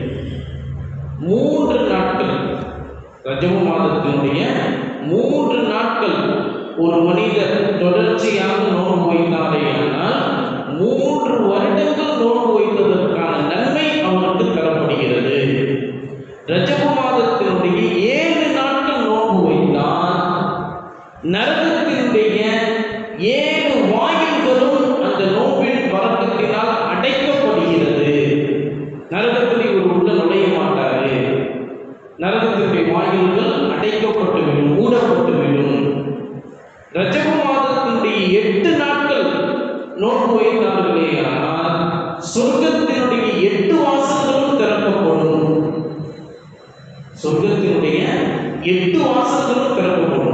3 நாட்கள், ரஜபு மாதத்தினுடைய 3 நாட்கள் ஒரு மனிதர் தொடர்ச்சியாக நோன்பு வைத்தாரேயானால் 3 வருடங்கள் நோன்பு வைத்ததற்கான நன்மை அவனுக்கு தரப்படுகிறது. ரஜபு மாதத்தினுடைய 7 நாட்கள் நோன்பு வைத்தால் நரகத்தினுடைய 7 வாயில்களும் அந்த நோம்பின் பரக்கத்தினால் அடைக்கப்படுகிறது. நரகத்திலே ஒரு உள்ள நுழைய மாட்டாரு. நரகத்தினுடைய வாயில்கள் அடைக்கப்பட்டுவிடும், மூடப்பட்டுவிடும். ரஜபு மாதத்தினுடைய 8 நாட்கள் நோன்பு வைத்தார்களே ஆனால் சொர்க்கத்தினுடைய 8 வாசல்களும் திறக்கப்படும். சொர்க்கத்தினுடைய 8 வாசல்களும் திறக்கப்படும்.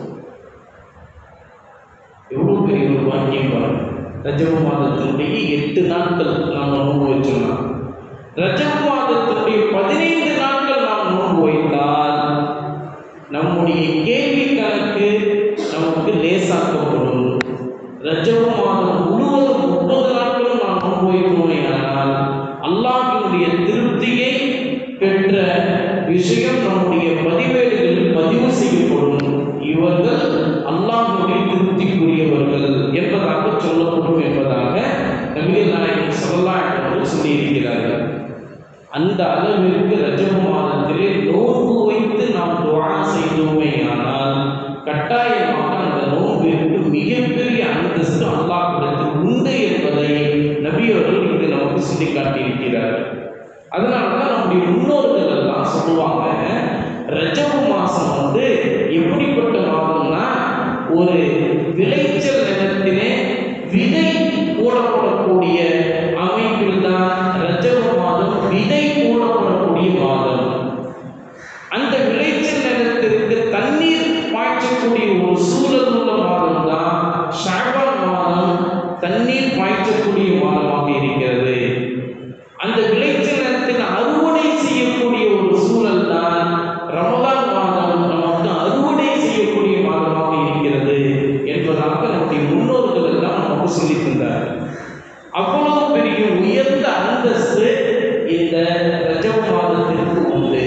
எவ்வளவு பெரிய ஒரு வாக்கியம் பாருங்க. ரஜபு மாதத்தினுடைய 8 நாட்கள் நாம் நோன்பு வச்சோம்னா, ரஜபு மாதத்தினுடைய 15 நாட்கள் நாம் நோன்பு வைத்தால் நம்முடைய கேள்வி கணக்கு நமக்கு லேசாக்கப்படும். ரஜபு மாதம் முழுவதும் 30 நாட்களும் நாம் நோன்பு வைத்தோமேயானால் அல்லாஹ்வினுடைய திருப்தியை பெற்ற விஷயம் நம்முடைய பதிவேடுகளில் பதிவு செய்யப்படும். இவர்கள் அல்லாஹ்வுடைய திருப்திக்குரியவர்கள் என்பதாக சொல்லப்படும் என்பதாக நபிகள் நாயகம் ஸல்லல்லாஹு அலைஹி வஸல்லம் சொல்லியிருக்கிறார்கள். அந்த அளவிற்கு ரஜபு மாதத்திலே நோன்பு வைத்து நாம் துஆ செய்தோமேயானால் கட்டாயமாக அந்த நோன்பிற்கு மிகப்பெரிய அந்தஸ்து அல்லாஹ்விடத்தில் உண்டு என்பதை நபி அவர்கள் இங்கு நமக்கு சொல்லி காட்டியிருக்கிறார்கள். அதனால தான் நம்முடைய முன்னோர்கள் எல்லாம் சொல்லுவாங்க, ரஜபு மாதம் எப்படிப்பட்ட மாதம்னா ஒரு விளைச்சல் நிலத்திலே விதை போடப்படக்கூடிய அமைப்பில் தான் ரஜபு மாதம் விதை போடப்படக்கூடிய மாதம். அந்த விளைச்சல் நிலத்திற்கு தண்ணீர் பாய்ச்சக்கூடிய ஒரு சூழல் உள்ள மாதம் தான் ஷஅபான் மாதம் தண்ணீர் பாய்ச்சக்கூடிய மாதமாக இருக்கிறது. அந்த விளைச்சல் நிலத்தில் அறுவடை செய்யக்கூடிய ஒரு சூழல் தான் ரமலான் மாதம் நமக்கு அறுவடை செய்யக்கூடிய மாதமாக இருக்கிறது என்பதாக நம்முடைய முன்னோர்கள் எல்லாம் நமக்கு சொல்லி தந்தார். அவ்வளவு பெரிய உயர்ந்த அந்தஸ்து இந்த ரஜபு மாதத்திற்கு உண்டு.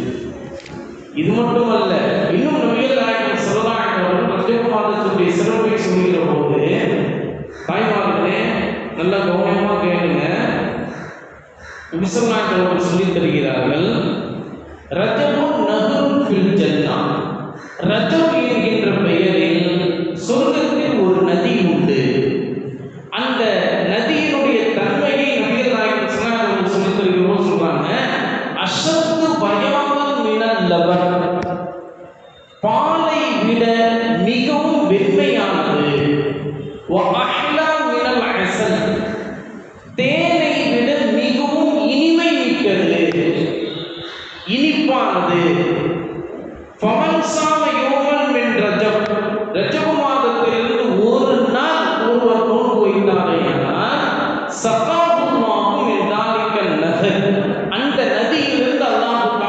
இது மட்டுமல்ல, இன்னும் நபிகள் நாயகம் ஸல்லல்லாஹு அலைஹி வஸல்லம் ரஜபு மாதத்துடைய சிறப்பை சொல்கிற போது தாய்மார்களே நல்ல கவனமாக கேளுங்க. நபி ஸல்லல்லாஹு அலைஹி வஸல்லம் சொல்லித் தருகிறார்கள், ரஜபு நஹ்ருன் ஃபில் ஜன்னா, ரஜப் என்கின்ற பெயரில் சொர்க்கத்தில் ஒரு நதி உண்டு. அந்த நதியினுடைய தன்மையை நபிகள் நாயகம் ஸல்லல்லாஹு அலைஹி வஸல்லம் சொல்லித் தருகிறோம். சொல்றாங்க, அஷத்து பயானன் மினல் லபன், பாலை விட மிகவும் வெண்மையானது. வ அஹ்லா மினல் அஸல், தேனை விட மிகவும் இனிமை மிக்கது, இனிப்பானது. ஃபமன் சாம யௌமன் மின் ரஜப், ரஜபு மாதத்திலிருந்து ஒரு நாள் ஒருவர் நோன்பு வைத்தாரேயானால் சகாபுல்லாஹு மின் தாலிகன் நஹர், அந்த நதியிலிருந்து அல்லாஹ்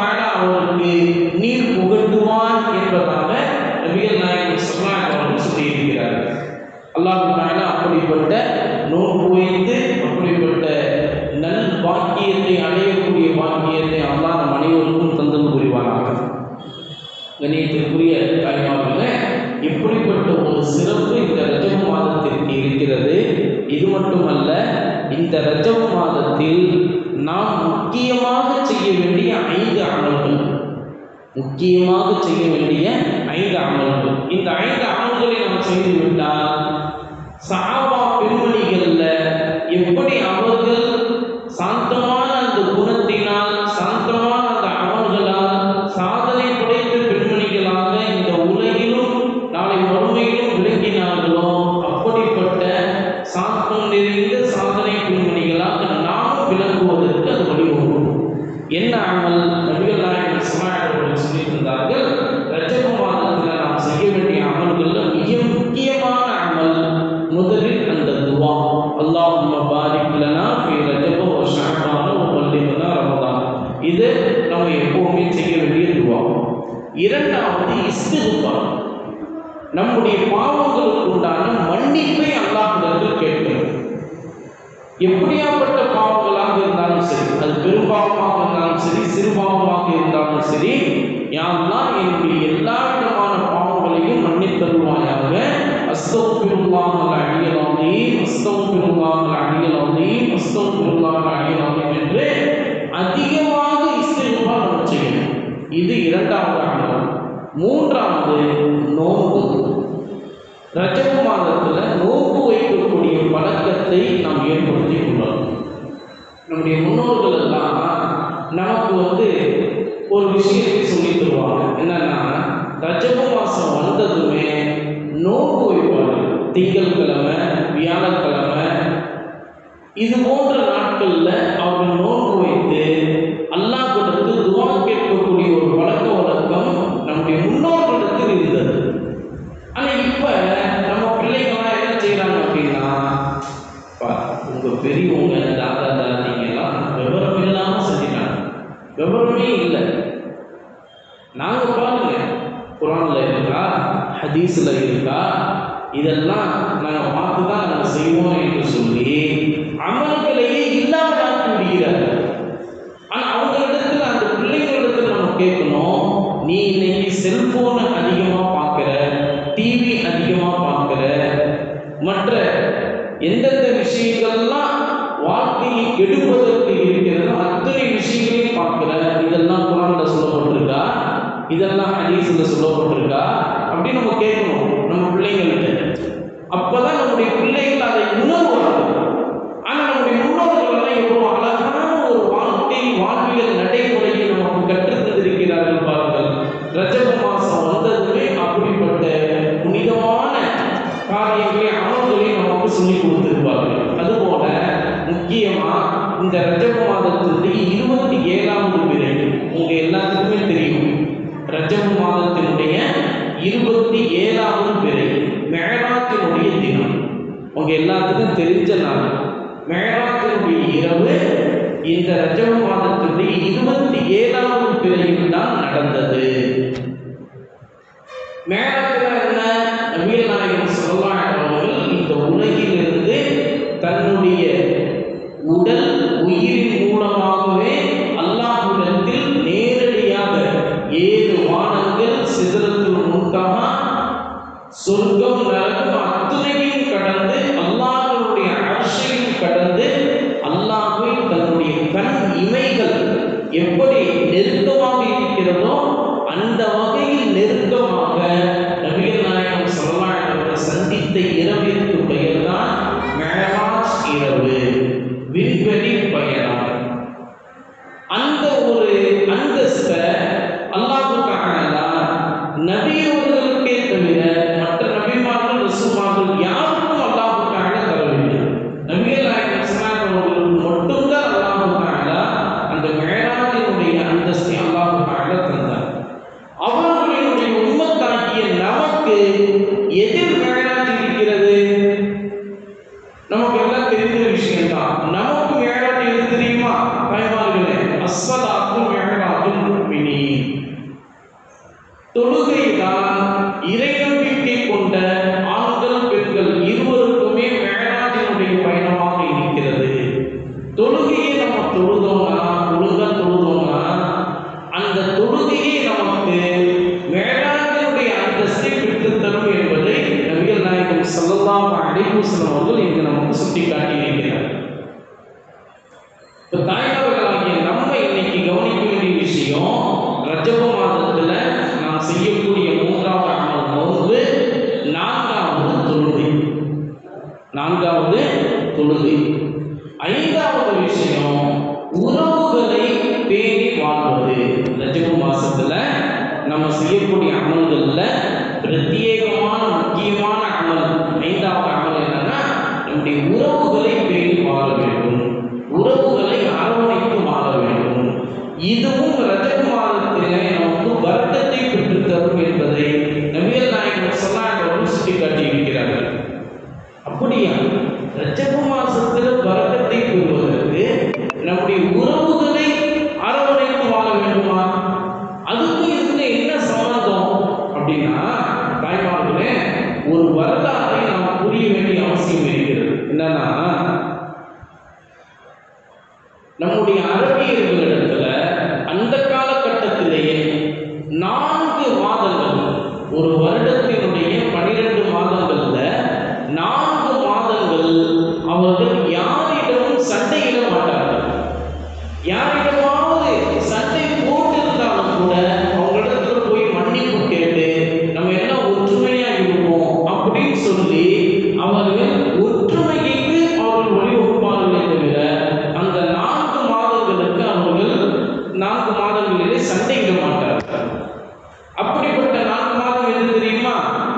பாக்கியத்தை அல்லாஹ் நம் அனைவருக்கும் தந்தல் புரிவானாக. கண்ணியத்திற்குரிய தாய்மார்களே, இப்படிப்பட்ட ஒரு சிறப்பு இந்த ரஜப மாதத்திற்கு இருக்கிறது. இது மட்டுமல்ல, இந்த ரஜப மாதத்தில் நாம் முக்கியமாக செய்ய வேண்டிய 5 அமல்கள், முக்கியமாக செய்ய வேண்டிய 5 அமல்கள். இந்த 5 அமல்களை நாம் செய்துவிட்டால் சஹாபா பெண்மணிகளில் எப்படி அவர்கள் சாந்தமான அந்த குணத்தினால், சாந்தமான அந்த அமல்களால் சாதனை படைத்த பெண்மணிகளாக இந்த உலகிலும் நாளை மறுமையிலும் விளங்கினார்களோ, அப்படிப்பட்ட சாந்தம் நிறைந்த சாதனை பெண்மணிகளாக நாம் விளங்குவதற்கு அது வழிவகுக்கும். என்ன அமல்? நபிகள் நாயகம் ஸல்லல்லாஹு அலைஹி வஸல்லம் சொல்லியிருந்தார்கள், ரஜப மாதத்தில் நாம் செய்ய வேண்டிய அமல்களில் மிக முக்கியமான அமல் முதலில் அந்த துவா, அல்லாஹும்ம பாரிக் லனா ஃபீ ரஜப வ ஷஅபான வ பல்லிக்னா ரமதான். இது நம்ம எப்பவுமே செய்ய வேண்டிய துவா. இரண்டாவது இஸ்திக்ஃபார், நம்முடைய பாவங்களுக்கு உண்டான மன்னிப்பை அல்லாஹ்விடத்தில் கேட்கணும். எப்படியாப்பட்ட பாவங்களாக இருந்தாலும் சரி, அது பெரும்பாவமாக இருந்தாலும் சரி, சிறுபாவமாக இருந்தாலும் சரி, யா அல்லாஹ் என்னுடைய எல்லா விதமான பாவங்களையும் மன்னித்தருள்வாயாக. அஸ்தக்ஃபிருல்லாஹல் அலிய்யுல் அஸீம், அஸ்தக்ஃபிருல்லாஹல் அலிய்யுல் அஸீம், அஸ்தக்ஃபிருல்லாஹல் அலிய்யுல் அஸீம் என்று அதிகமாக இஸ்திக்ஃபார் நம்ம செய்யணும். இது இரண்டாவது அமல். மூன்றாவது நோன்பு. ரஜப மாதத்தில் நோன்பு வைக்கக்கூடிய பழக்கத்தை நாம் ஏற்படுத்தி கொள்ளணும். நம்முடைய முன்னோர்கள் எல்லாம் நமக்கு ஒரு விஷயத்தை சொல்லி தருவாங்க. என்னன்னா, ரஜப மாதம் வந்ததுமே நோன்பு வைப்பாங்க. திங்கட்கிழமை, வியாழக்கிழமை, இது போன்ற நாட்களில் அவர்கள் நோன்பு வைத்து அல்லாஹ் கொடுத்து துவா கேட்கக்கூடிய ஒரு பழக்க வழக்கம் நம்முடைய முன்னோர்களிடத்தில் இருந்தது. ஆனால் இப்போ நம்ம பிள்ளைங்களாம் என்ன செய்கிறாங்க அப்படின்னா, உங்கள் பெரியவங்க தாத்தா தாத்திங்கெல்லாம் விவரம் இல்லாமல் செஞ்சிட்டாங்க. விவரமே இல்லை. நாங்கள் பாருங்க, குரானில் இருக்கா, ஹதீஸில் இருக்கா, இதெல்லாம் நாங்கள் பார்த்து தான் நாங்கள் செய்வோம் என்று சொல்லி அமல்களையே இல்லாமல் ஆக்கி விடுகிறார்கள். ஆனால் அவங்களிடத்தில், அந்த பிள்ளைங்களிடத்தில் நம்ம கேட்கணும், நீ இன்னைக்கு செல்போனை அதிகமாக பார்க்குற, டிவி அதிகமாக பார்க்குற, மற்ற எந்தெந்த விஷயங்கள்லாம் வாழ்க்கையை கெடுப்பதற்கு இருக்கிறதோ அத்தனை விஷயங்களையும் பார்க்குற, இதெல்லாம் குரானில் சொல்லப்பட்டிருக்கா, இதெல்லாம் ஹதீஸில் சொல்லப்பட்டிருக்கா அப்படின்னு நம்ம கேட்கணும் நம்ம பிள்ளைங்கள்ட்ட. அப்போதான் நம்முடைய பிள்ளைகள் அதை உணர்வாங்க. ஆனால் நம்முடைய முன்னோர்கள் எவ்வளோ அழகான ஒரு வாழ்வியல் நடைமுறையை நமக்கு கற்றுத் தந்திருக்கிறார்கள் பாருங்கள். ரஜப மாதம் வந்ததுமே அப்படிப்பட்ட புனிதமான காரியங்களை, அமல்களை நமக்கு சொல்லிக் கொடுத்திருப்பார்கள். அதுபோல முக்கியமாக இந்த ரஜப மாதத்தினுடைய 27வது பிறை உங்க எல்லாத்துக்குமே தெரியும். ரஜப மாதத்தினுடைய 27வது பிறை மேராத்தினுடைய தினம் உங்க எல்லாத்துக்கும் தெரிஞ்ச நாள். மேராத்தினுடைய இரவு இந்த ரஜப மாதத்தினுடைய 27வது பிறையில் தான் நடந்தது. மேராத்தில் என்ன? நபிகள் நாயகம் ஸல்லல்லாஹு அலைஹி வஸல்லம் இந்த உலகிலிருந்து தன்னுடைய உடல் உயிரின் மூலமாகவே அல்லாஹ்விடத்தில் நேரடியாக 7 வானங்கள், சிதறத்துல் முன்தஹா, சொர்க்கம், நரகம் அத்துணையும் கடந்து அல்லாஹ்வுடைய அர்ஷையும் கடந்து அல்லாஹ்வை தன்னுடைய கண் இமைகள் எப்படி நெருக்கமாக இருக்கிறதோ அந்த வகையில் நெருக்கமாக நபிகள் நாயகம் ஸல்லல்லாஹு அலைஹி வஸல்லம் சந்தித்த இரவிற்கு பெயர்தான் மிஅராஜ் இரவு, விண்வெளி பயணம். அந்த ஒரு அந்தஸ்தை அல்லாஹ் தஆலா நபியவர்களுக்கே தவிர மற்ற நபிமார்கள், ரசூல்மார்கள் யாருக்கும் அல்லாஹ் தஆலா தரவில்லை. நபிகள் நாயகம் ஸல்லல்லாஹு அலைஹி வஸல்லம் மட்டும்தான் அல்லாஹ் தஆலா அந்த மிஅராஜினுடைய அந்தஸ்தை அல்லாஹ் தஆலா தந்தார். அவர்களுடைய உம்மத்தாகிய நமக்கு எதிர் மிஅராஜ் இருக்கிறது. நமக்கு எல்லாம் தெரிந்த விஷயம்தான். நமக்கு மிஅராஜ் எது தெரியுமா? தாய்மார்களே, அஸ்ஸலாத்து மிஅராஜுல் முஃமினீன். தொழுகை தான் இறை நம்பிக்கை கொண்ட ஆண்கள் பெண்கள் இருவருக்குமே மேராஜினுடைய பயணமாக இருக்கிறது. தொழுகையை நம்ம தொழுதோம்னா, ஒழுங்கா தொழுதோம்னா 4வது தொழுகை. 5வது விஷயம் உறவுகளை பேணி வாழ்வது. ரஜபு மாசத்துல நம்ம செய்யக்கூடிய அமல்கள்ல பிரத்யேகமான முக்கியமான அமல் 5வது அமல் என்னன்னா நம்முடைய உறவுகளை பேணி வாழ வேண்டும், உறவுகளை அரவணைத்து வாழ வேண்டும். இதுவும் ரஜபு மாதத்திலே நமக்கு வர்க்கத்தை பெற்றுத் தரும் என்பதை நபிகள் நாயகம் ஸல்லல்லாஹு அலைஹி வஸல்லம் சுட்டிக்காட்டியிருக்கிறார்கள். அப்படியா ரஜபு மாசத்தில் வர்க்கத்தை பெறுவதற்கு நம்முடைய உறவுகளை அரவணைத்து வாழ வேண்டுமா? அதுக்கும் இதுக்கு என்ன சம்பந்தம் அப்படின்னா, தாய்மார்களே, ஒரு வரலாற்றை நாம் புரிய வேண்டிய அவசியம் இருக்கிறது. என்னன்னா, நம்முடைய அரபியர்களிடத்துல அந்த காலகட்டத்திலேயே 4 மாதங்கள், ஒரு வருடத்தினுடைய 12 மாதங்கள்ல 4 மாதங்கள் அவர்கள் யாரிடமும் சண்டையிட மாட்டார்கள். யாரிடமாவது சண்டை போட்டிருந்தாலும் கூட அவங்களிடத்துல போய் மன்னிப்பு கேட்டு நம்ம எல்லாம் ஒற்றுமையா இருப்போம் அப்படின்னு சொல்லி அவர்கள் ஒற்றுமைக்கு அவர்கள் வழிவகுப்பார்களே தவிர அந்த 4 மாதங்களுக்கு அவர்கள் 4 மாதங்களிலே சண்டையிட மாட்டார்கள். அப்படிப்பட்ட 4 மாதம் எது தெரியுமா?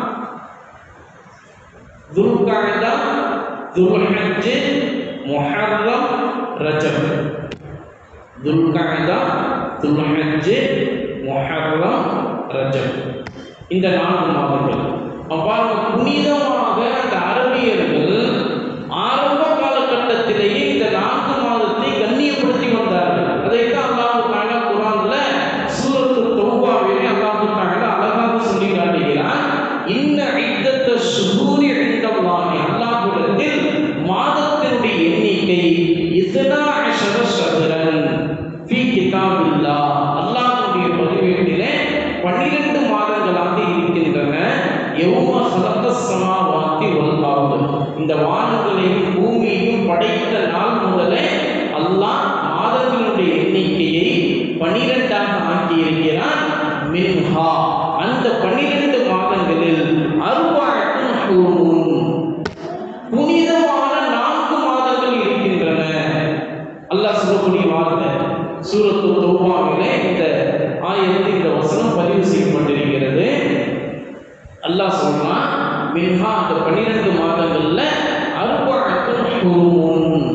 துல்காய்தா, துல்ஹஜ், முஹர்ரம், ரஜப். துல்காய்தா, துல்ஹஜ், முஹர்ரம், ரஜப், இந்த 4 மாதங்கள். அவ்வாறு புனிதமாக அந்த அரபியர்கள் ஆரம்ப காலகட்டத்திலேயே இந்த 4 மாதத்தை கண்ணியப்படுத்தி வந்தார்கள். அதைத்தான் அல்லாஹ் தஆலா குர்ஆன்ல சூரத்து தௌபாவிலே அல்லாஹ் தஆலா அழகாக சொல்லி காட்டுகிறான். இன்ன இத்தத்த ஷுஹூரி இன்தல்லாஹி, அல்லாஹ்விடத்தில் மாதத்தினுடைய எண்ணிக்கை 12 ஷஹ்ரன் ஃபீ கிதாபில்லாஹ், அல்லாஹ்வுடைய பதிவேட்டிலே 12 மாதங்களாக இருக்கின்றன. யௌம ஸலகஸ் ஸமாவாத்தி வல் அர்த், இந்த வானங்களையும் பூமியையும் படைத்த நாள் முதலே அல்லாஹ் மாதங்களுடைய எண்ணிக்கையை 12ஆக ஆக்கியிருக்கிறான். மின்ஹா, அந்த 12 மாதங்களில் அர்பஅத்துன் ஹுரும், புனிதமான 4 மாதங்கள் இருக்கின்றன. அல்லாஹ் சொல்லக்கூடிய வார்த்தை சூரத்து தௌபாவிலே இந்த ஆயத்தில் இந்த வசனம் பதிவு செய்யப்பட்டிருக்கிறது. அல்லாஹ் சொல்றான், மின்ஹா, அந்த 12 மாதங்கள்ல அர்பஅத்துன் ஹுரும்,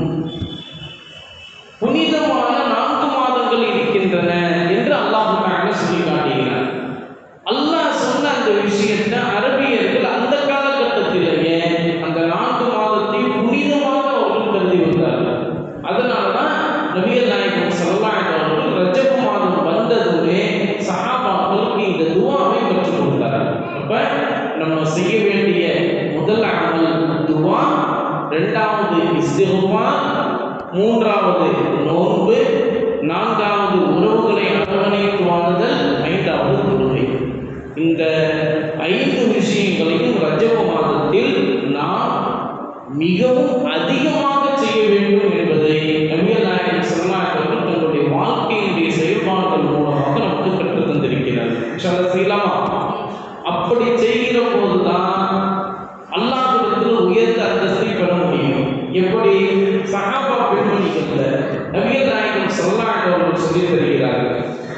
புனிதமான 4 மாதங்கள் இருக்கின்றன என்று அல்லாஹ் தஆலா சொல்லி காட்டுகிறார். அல்லாஹ் சொன்ன அந்த விஷயத்தை அரபியர்கள் அந்த காலகட்டத்திலேயே அந்த 4 மாதத்தை புனிதமாக அவர்கள் கருதி வந்தார்கள். அதனால்தான் நபிகள் நாயகம் ஸல்லல்லாஹு அலைஹி வஸல்லம் ரஜப் மாதம் வந்ததுமே சஹாபாக்களுக்கு இந்த துஆவை கற்றுக் கொடுத்தார்கள். அப்ப நம்ம செய்ய வேண்டிய முதல் அமல் துஆ, 2வது இஸ்திக்ஃபார், 3வது நோன்பு, 4வது உறவுகளை அரவணைத்து வாழ்தல், 5வது தொழுகை. இந்த 5 விஷயங்களையும் ரஜப் மாதத்தில் நாம் மிகவும் அதிகமாக செய்ய வேண்டும் என்பதை நபிகள் நாயகம் ஸல்லல்லாஹு அலைஹி வஸல்லம் தங்களுடைய வாழ்க்கையினுடைய செயல்பாடுகள் மூலமாக நமக்கு கற்றுத் தந்திருக்கிறார். இன்ஷாஅல்லாஹ் செய்யலாமா? அப்படி செய்கிற போதுதான் அல்லாஹ்விடத்தில் உயர்ந்த அந்தஸ்தை பெற முடியும். எப்படி? சஹாபா பெண்மணிகள்ல நபிகள் நாயகம் ஸல்லல்லாஹு அலைஹி வஸல்லம் சொல்லி தருகிறார்கள்.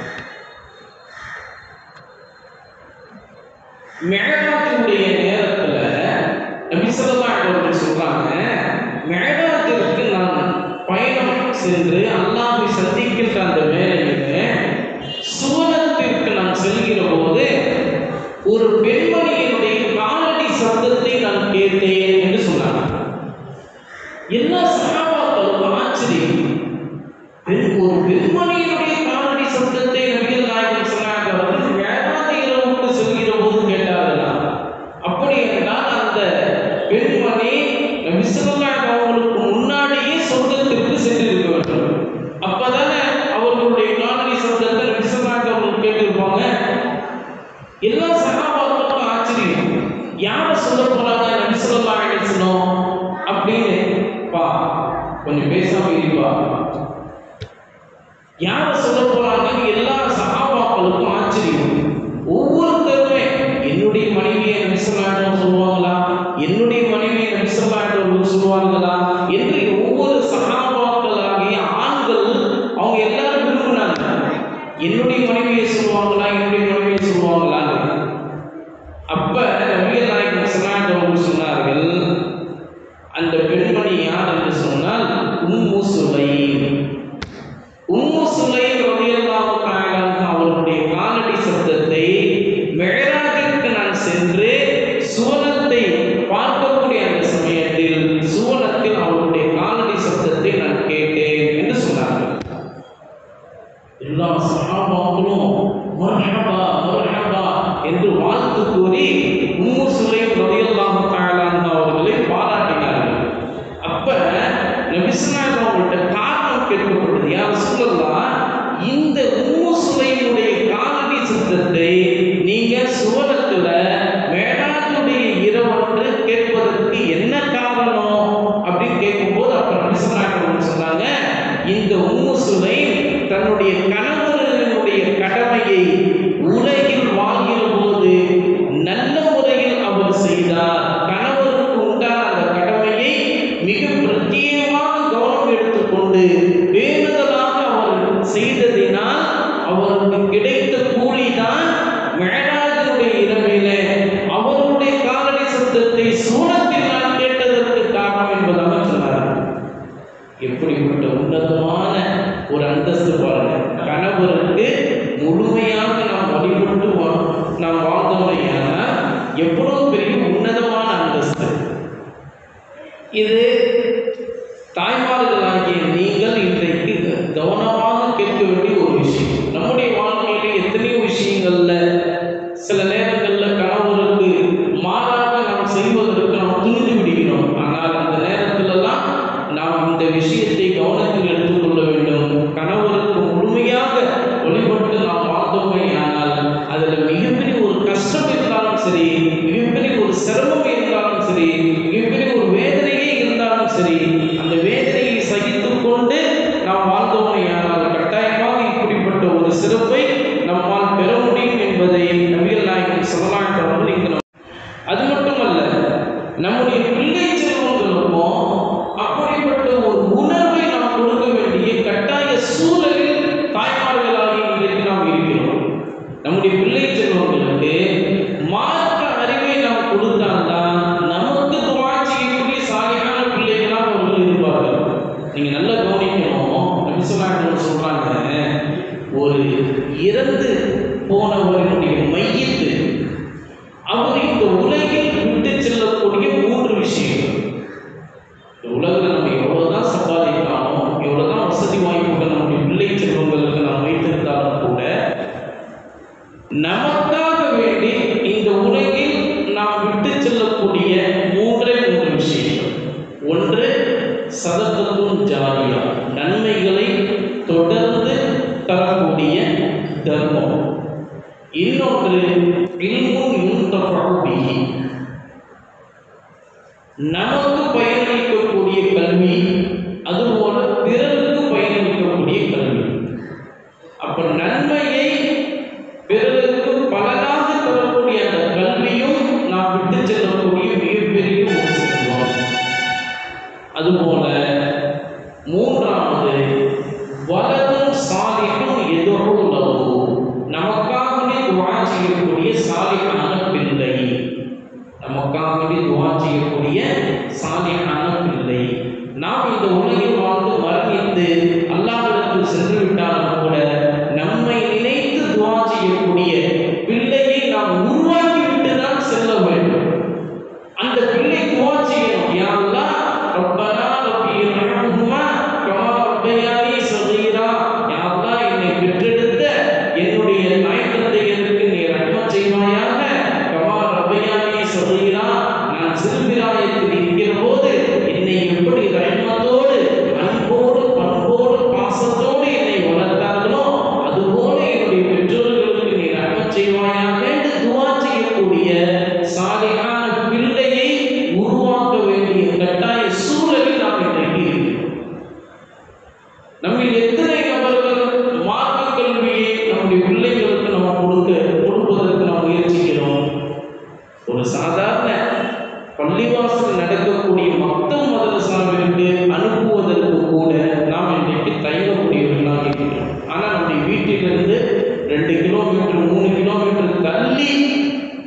மிஅராஜுடைய நேரத்துல நபி ஸல்லல்லாஹு அலைஹி வஸல்லம் சொல்றாங்க, மிஅராஜிற்கு நான் பயணம் சென்று அல்லாஹ்வை சந்திக்கின்ற அந்த வேளையிலே சுவனத்திற்கு நான் செல்கிற போது ஒரு பெண்மணியினுடைய காலடி சத்தத்தை நான் கேட்டேன் என்று சொன்னாங்க. எல்லா சஹாபாக்களுக்கும் ஆச்சரியம். ஒரு பெண்மணியினுடைய காலடி சத்தத்தை நபிகள் நாயகம் ஸல்லல்லாஹு அலைஹி வஸல்லம் மிஅராஜ் இரவுக்கு செல்கிற போது கேட்டார்களா? அப்ப என்னுடைய மனைவியை சொல்லுவாங்களா என்னுடைய மனைவியை சொல்லுவாங்களான்னு. அப்ப நபிகள் நாயகம் ஸல்லல்லாஹு அலைஹி வஸல்லம் சொன்னார்கள், அந்த பெண்மணி யார் என்று சொன்னால் உம்மு சுலைம். உம்மு சுலைம் ரலியல்லாஹு தஆலா அன்ஹா அவருடைய காலடி சத்தத்தை மிஅராஜிற்கு நான் சென்று சுவனத்தை பார்க்கக்கூடிய அந்த சமயத்தில் சுவனத்தில் அவருடைய காலடி சத்தத்தை நான் கேட்டேன் என்று சொன்னார்கள். எல்லா சஹாபாக்களும் மர்ஹபா மர்ஹபா என்று வாழ்த்து கூறி உம்மு சுலைம் ரலியல்லாஹு தஆலா அன்ஹா அவர்களை பாராட்டினார்கள். அப்ப நபி ஸல்லல்லாஹு அவர்கள்ட்ட காரணம் கேட்கப்பட்டது, யா ரசூலல்லாஹ், இந்த உம்மு சுலைமுடைய காலடி சத்தத்தை நீங்க சுவனத்துல மேலாஜுடைய இரவன்று கேட்பதற்கு என்ன காரணம் அப்படின்னு கேட்கும்போது அப்ப நபி ஸல்லல்லாஹு அலைஹி சொன்னாங்க, இந்த உம்மு சுலைம் தன்னுடைய கணவனுடைய கடமையை உலகில் வாழ்கிற போது நல்ல முறையில் அவர் செய்தார். கணவருக்கு உண்டான அந்த கடமையை மிக பிரத்யேகமாக கவனம் எடுத்துக்கொண்டு பேணுதலாக அவர் செய்ததினால் அவருக்கு கிடைத்த கூலிதான் மிஅராஜுடைய இரவிலே அவருடைய காலடி சத்தத்தை சூனத்தில் நான் கேட்டதற்கு காரணம் என்பதாக சொன்னார். எப்படிப்பட்ட உன்னதமான ஒரு அந்தஸ்து பாருங்க. கணவருக்கு முழுமையாக நாம் வழிபட்டு நாம் வாழ்ந்தோமையானா எவ்வளவு பெரிய உன்னதமான அந்தஸ்து இது. தாய்மார்களாகிய நீங்கள் இன்றைக்கு கவனமாக கேட்க வேண்டிய ஒரு விஷயம். நம்முடைய வாழ்க்கையில எத்தனையோ விஷயங்கள்ல சில நேரங்கள்ல கணவருக்கு மாறாக நாம் செய்வதற்கு நாம் துணிந்து விடுகிறோம். ஆனால் அந்த நேரத்திலெல்லாம் நாம் இந்த விஷயத்தை கவனத்தில் எடுத்துக்கொள்ள வேண்டும். கணவருக்கு முழுமையாக வழிபட்டு நாம் வாழ்ந்தோமே ஆனால் அதில் மிகப்பெரிய ஒரு கஷ்டம் இருந்தாலும் சரி, மிகப்பெரிய ஒரு சிரமம் இருந்தாலும் சரி, மிகப்பெரிய ஒரு வேதனையே இருந்தாலும் சரி, அந்த வேதனையை சகித்துக் கொண்டு நாம் வாழ்ந்தோமே ஆனால் கட்டாயமாக இப்படிப்பட்ட ஒரு சிறப்பை நம்மால் பெற முடியும் என்பதை நபிகள் நாயகம் ஸல்லல்லாஹு அலைஹி வஸல்லம் இங்கு அது மட்டுமல்ல, நம்முடைய பிள்ளை செல்வங்களுக்கும் அப்படிப்பட்ட ஒரு உணர்வை நாம் கொடுக்க வேண்டிய கட்டாய சூழலில் தாய்மார்களாகி இன்றைக்கு நாம் இருக்கிறோம். நம்முடைய பிள்ளை செல்வங்களுக்கு மார்க்க அறிவை நாம் கொடுத்தால்தான் நமக்கு துஆ செய்யக்கூடிய சாலிஹான பிள்ளைகளாக அவர்கள் இருப்பார்கள். நீங்க நல்லா கவனிக்கணும். நபி ஸல்லல்லாஹு அலைஹி வஸல்லம் சொல்றாங்க, ஒரு இறந்து போனவர்களுடைய மையத்து அவர் இந்த உலகில் விட்டு செல்லக்கூடிய 3 விஷயங்கள். உலகில் நம்ம எவ்வளவுதான் சம்பாதித்தாலும் எவ்வளவுதான் வசதி வாய்ப்புகள் நம்முடைய பிள்ளை செல்வங்களுக்கு நாம் வைத்திருந்தாலும் கூட நமக்காக வேண்டி இந்த உலகில் நாம் விட்டு செல்லக்கூடிய 3 விஷயங்கள். ஒன்று சதகத்துன் ஜாரியா, நன்மைகளை தொடர்ந்து தரக்கூடிய தர்மம். இன்னொன்று இல்முன் யுன்தஃபஉ பிஹி, நமக்கு பயனளிக்கக்கூடிய கல்வி, அதுபோல பிறருக்கு பயனளிக்கக்கூடிய கல்வி. அப்ப நன்மையை பிறருக்கு பலனாக தரக்கூடிய அந்த கல்வியும் நாம் விட்டு செல்லக்கூடிய மிகப்பெரிய ஒரு செல்வம். அதுபோல மூன்றாவது வலதுன் சாலிஹுன் யதுஉ லஹு, நமக்காகவே துஆ செய்யக்கூடிய சாலிஹான பிள்ளை. நமக்காகவே துஆ செய்யக்கூடிய சாலிஹான பிள்ளை. நாம் இந்த உலகில் வாழ்ந்து மரணித்து அல்லாஹ்விடத்தில் சென்று விட்டாலும் கூட நம்மை நினைத்து துஆ செய்யக்கூடிய பிள்ளையை நாம் உருவாக்கிவிட்டு தான் செல்ல வேண்டும். அந்த பிள்ளை துஆ செய்யணும், யா அல்லாஹ் ரப்பனா ரப்பி இர்ஹம்ஹுமா கமா ரப்பயானி ஸகீரா, யா அல்லாஹ் என்னை பெற்றெடுத்த என்னுடைய தாய் தந்தையருக்கு நீ ரஹ்மத் செய்வாயாக. கமா ரப்பயானி ஸகீரா, நான் சிறுபிராயத்தில் இருக்கிற போது என்னை எப்படி ரஹ்மத்தோடு அன்போடு பண்போடு பாசத்தோடு என்னை வளர்த்தார்களோ அதுபோல என்னுடைய பெற்றோர்களுக்கு நீ ரஹ்மத் செய்வாயாக என்று துஆ செய்யக்கூடிய சாலிஹான பிள்ளையை உருவாக்க வேண்டிய கட்டாய சூழலில் நாம் இன்றைக்கு இருக்கிறோம். நம்மில் எத்தனை நபர்கள் மார்க்க கல்வியை நம்முடைய பிள்ளைகளுக்கு நாம் கொடுப்பதற்கு நாம் முயற்சிக்கிறோம்? ஒரு சாதாரண பள்ளிவாசல் நடக்கக்கூடிய மக்தப் மதரசாவிற்கு அனுப்புவதற்கு கூட நாம் இன்றைக்கு தயங்கக்கூடியவர்களாக இருக்கிறோம். ஆனால் நம்முடைய வீட்டிலிருந்து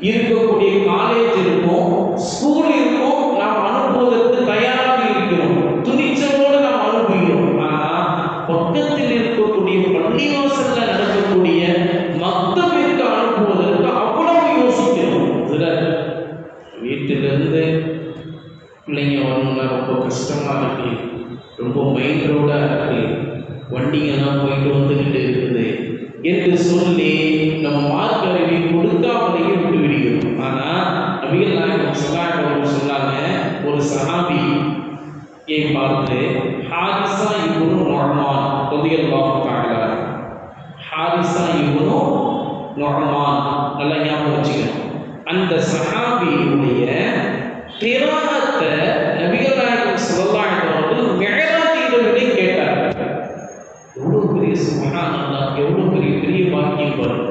இருக்கக்கூடிய காலேஜ் இருக்கும், ஸ்கூல் இருக்கும், நாம் அனுப்புவதற்கு தயாராக இருக்கிறோம், துணிச்சலோடு நாம் அனுப்புகிறோம். ஆனால் பக்கத்தில் இருக்கக்கூடிய பள்ளிவாசல்ல நடக்கக்கூடிய மக்தபிற்கு அனுப்புவதற்கு அவ்வளவு யோசிக்கிறோம். சிலர் வீட்டிலிருந்து பிள்ளைங்க வரணும்னா ரொம்ப கஷ்டமாக இருக்கு, ரொம்ப மெயின் ரோடாக இருக்கு, வண்டிங்கெல்லாம் போயிட்டு வந்துக்கிட்டு இருக்குது என்று சொல்லி நம்ம மார்க் அறிவை கொடுக்காமலேயே விட்டு விடுகிறோம். ஆனால் நபிகள் நாயகம் ஸல்லல்லாஹு சொன்னாங்க, ஒரு சஹாபியை பார்த்து, ஹாரிஸா இப்னு நுஅமான் ரலியல்லாஹு தஆலா, ஹாரிஸா இப்னு நுஅமான், நல்லா ஞாபகம் வச்சுக்கணும். அந்த சஹாபியுடைய கிராஅத்தை நபிகள் நாயகம் ஸல்லல்லாஹு அலைஹி வஸல்லம் மிஅராஜ் இரவிலே கேட்டார். எவ்வளவு பெரிய சுப்ஹானல்லாஹ், எவ்வளவு பெரிய பாக்கியம் பாருங்க.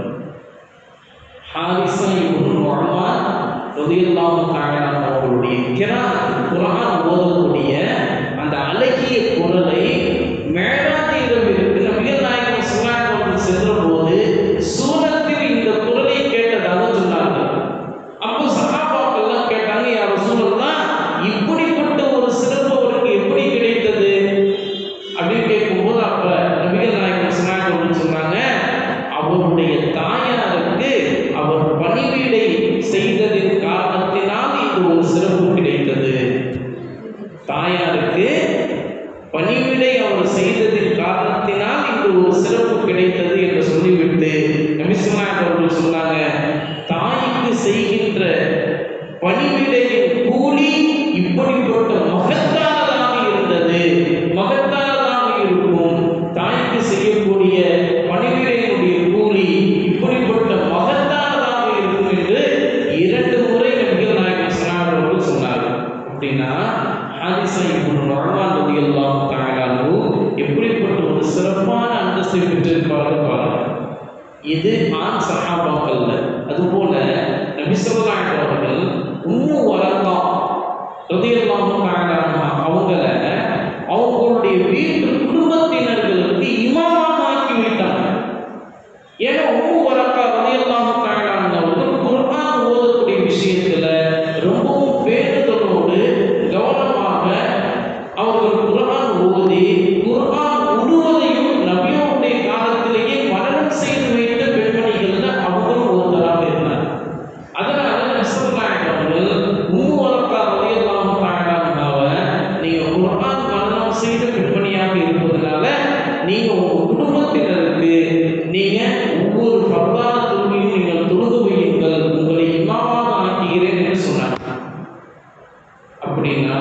ஹாரிஸா இப்னு நுஅமான் ரலியல்லாஹு தஆலா அவர்களுடைய கிராஅத், குர்ஆன் ஓதக்கூடிய அந்த அழகிய குரலை மிஅராஜ் இரவிற்கு நபிகள் நாயகம் ஸல்லல்லாஹு அலைஹி வஸல்லம் சென்றபோது சூரத்தில் இந்த குரலை கேட்டதாக சொன்னார்கள். அப்போ சஹாபாக்கள்லாம் கேட்டாங்க, யா ரசூலல்லாஹ், இப்படிப்பட்ட ஒரு சிறப்பு அவருக்கு எப்படி கிடைத்தது அப்படின்னு கேட்கும்போது, அப்ப நபிகள் நாயகம் ஸல்லல்லாஹு அலைஹி வஸல்லம் சொன்னாங்க, அவருடைய தாயாருக்கு அவர் பணிவிடை செய்ததின் காரணத்தினால் இது ஒரு சிறப்பு கிடைத்தது. தாயாருக்கு பணிவிடை அவர் செய்ததின் காரணத்தினால் இது ஒரு சிறப்பு கிடைத்தது என்று சொல்லிவிட்டு நபி ஸல்லல்லாஹு அலைஹி வஸல்லம் சொன்னாங்க, தாய்க்கு செய்கின்ற பணிவிடையின் கூலி இப்படிப்பட்ட மகத்தானதாக இருந்தது, மகத்தானதாக இருக்கும். தாய்க்கு செய்யக்கூடிய பணிவிடையினுடைய கூலி இப்படிப்பட்ட மகத்தானதாக இருக்கும் என்று 2 முறை நபிகள் நாயகம் ஸல்லல்லாஹு அலைஹி வஸல்லம் சொன்னார்கள். அப்படின்னா ஹாரிஸா இப்னு நுஅமான் ரலியல்லாஹு தஆலா எப்படிப்பட்ட ஒரு சிறப்பான அந்தஸ்தை பெற்றிருப்பார்கள் பாருங்கள். இது ஆண் சஹாபாக்கள்ல. அதுபோல நபி ஸல்லல்லாஹு அலைஹி வஸல்லம் அவர்கள் உம்மு வரகா ரலியல்லாஹு தஆலா அவங்களுடைய வீட்டு குடும்பத்தினர்களுக்கு இமாமாக ஆக்கி வைத்தாங்க. ஏன்னா உம்மு வரகா ரலியல்லாஹு தஆலா அவர்கள் குர்ஆன் ஓதக்கூடிய விஷயத்துல ரொம்பவும் பேணுதலோடு கவனமாக அவர்கள் குர்ஆன் ஓதி குர்ஆன் முழுவதையும் நபியோடைய காலத்திலேயே மனனம் செய்து வைத்த பெண்மணிகள்ல அவங்களும் ஒருத்தராக இருந்தார். அதனால நபிஸல்லல்லாஹு அவர்கள் உம்மு வரகா ரலியல்லாஹு தஆலாவை நீங்க குர்ஆன் மனனம் செய்த பெண்மணியாக இருப்பதனால நீங்க உங்க குடும்பத்தினருக்கு நீங்க ஒவ்வொரு ஃபர்தான தொழுகையும் நீங்கள் தொழுது வையுங்கள், உங்களை இமாமாக ஆக்குகிறேன் என்று சொன்னார். அப்படின்னா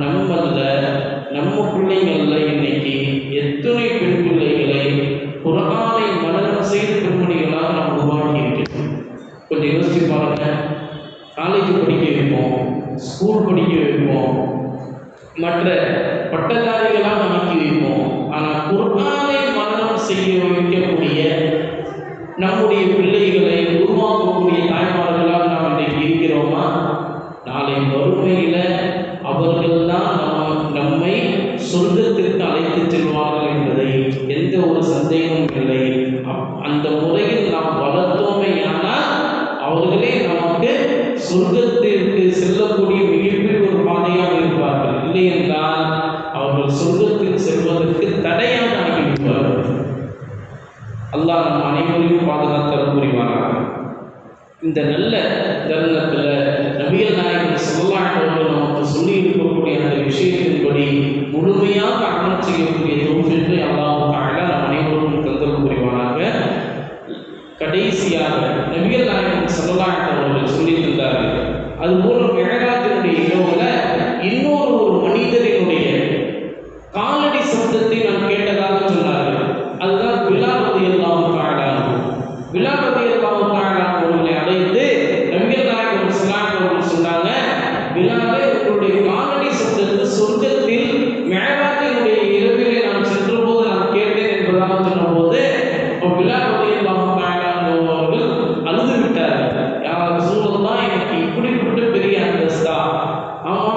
நம்ம பிள்ளைங்கள்ல இன்னைக்கு எத்தனை பெண் பிள்ளைகளை குர்ஆனை மனனம் செய்த பெண்மணிகளாக நாம் உருவாக்கி இருக்கிறோம். கொஞ்சம் யோசிச்சு பாருங்க. காலேஜ் படிக்க வைப்போம், ஸ்கூல் படிக்க வைப்போம், மற்ற பட்டதாரிகளாக ஆக்கி வைப்போம். ஆனால் குர்ஆனை மனனம் செய்ய வைக்கக்கூடிய நம்முடைய பிள்ளைகளை உருவாக்கக்கூடிய தாய்மார்களாக நாம் இன்றைக்கு இருக்கிறோமா? நாளை வறுமையில அவர்கள் தான் நம்மை சொர்க்கத்திற்கு அழைத்து செல்வார்கள் என்பதை எந்த ஒரு சந்தேகமும் இல்லை. அந்த முறையில் நாம் வளர்த்தோமையானால் அவர்களே நமக்கு சொர்க்கத்திற்கு செல்லக்கூடிய மிகப்பெரிய ஒரு பாதையாக இருப்பார்கள். இல்லை என்றால் அவர்கள் சொர்க்கத்திற்கு செல்வதற்கு தடையாக ஆகிவிடுவார்கள். அல்லாஹ் நம் அனைவரையும் பாதுகாத்தல் புரிவாராக. இந்த நல்ல தருணத்தில் நபிகள் நாயகம் ஸல்லல்லாஹு அலைஹி வஸல்லம் நமக்கு சொல்லி இருக்கக்கூடிய அந்த விஷயத்தின்படி முழுமையாக அமல் செய்யக்கூடிய தௌஃபீக்கை அல்லாஹ் தஆலா நம் அனைவருக்கும் தந்தல் புரிவானாக. கடைசியாக நபிகள் நாயகம் ஸல்லல்லாஹு அலைஹி வஸல்லம் சொல்லி தந்தார்கள். அதுபோல மிஅராஜினுடைய இரவுல இன்னொரு மனிதரினுடைய காலடி சப்தத்தை நான் கேட்டதாக சொன்னார்கள். அதுதான் பிலால் ரலியல்லாஹு தஆலா. பிலால் ரலியல்லாஹு தஆலா அவர்களை அழைத்து நபிகள் நாயகம் ஸல்லல்லாஹு அலைஹி வஸல்லம் சொன்னாங்க, பிலாலே, உங்களுடைய காலடி சப்தத்தை சொர்க்கத்தில் மிஅராஜினுடைய இரவிலே நான் சென்றபோது நான் கேட்டேன் என்பதாக சொன்னபோது பிலால் ரலியல்லாஹு தஆலா அவர்கள் அழுது விட்டார்கள். யா ரசூலல்லாஹ், எனக்கு இப்படிப்பட்ட பெரிய அந்தஸ்தா? ஆமா,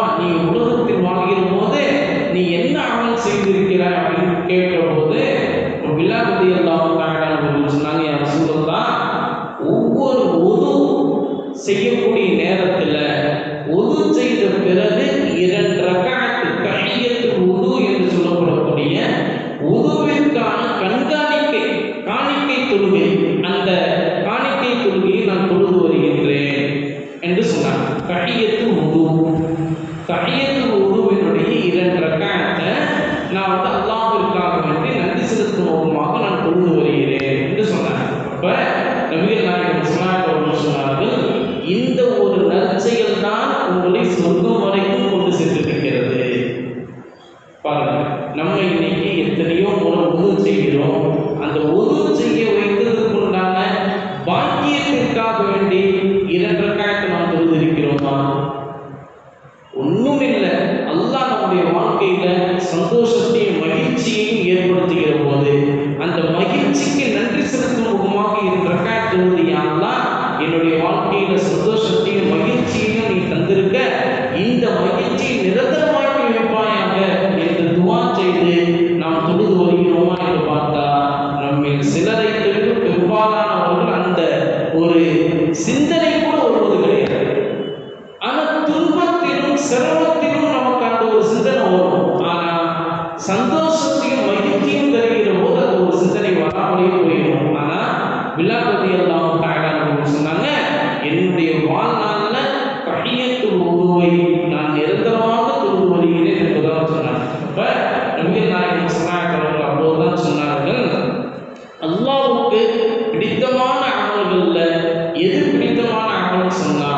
பெரும்பாலானவர்கள் அந்த ஒரு சிந்தனை கூட வருவது கிடையாது. ஆனால் துன்பத்திலும் சிரமத்திலும் நமக்கு அந்த ஒரு சிந்தனை வரும். ஆனால் சந்தோஷத்தையும் மகிழ்ச்சியும் தருகிற போது அந்த ஒரு சிந்தனை வராமலே போயிடும். ஆனால் பிலால் ரலியல்லாஹு தஆலா அவர்கள் சொன்னாங்க, என்னுடைய வாழ்நாளில் தஹிய்யத்துல் வுதுவை நான் நிரந்தரமாக தொழுது வருகிறேன் என்பதாக சொன்னாங்க. அப்ப நபிகள் நாயகம் ஸல்லல்லாஹு அலைஹி வஸல்லம் அப்போதுதான் சொன்னார்கள், அல்லாஹ்வுக்கு பிடித்தமான அமல்கள்ல எது பிடித்தமான அமல் சொன்னா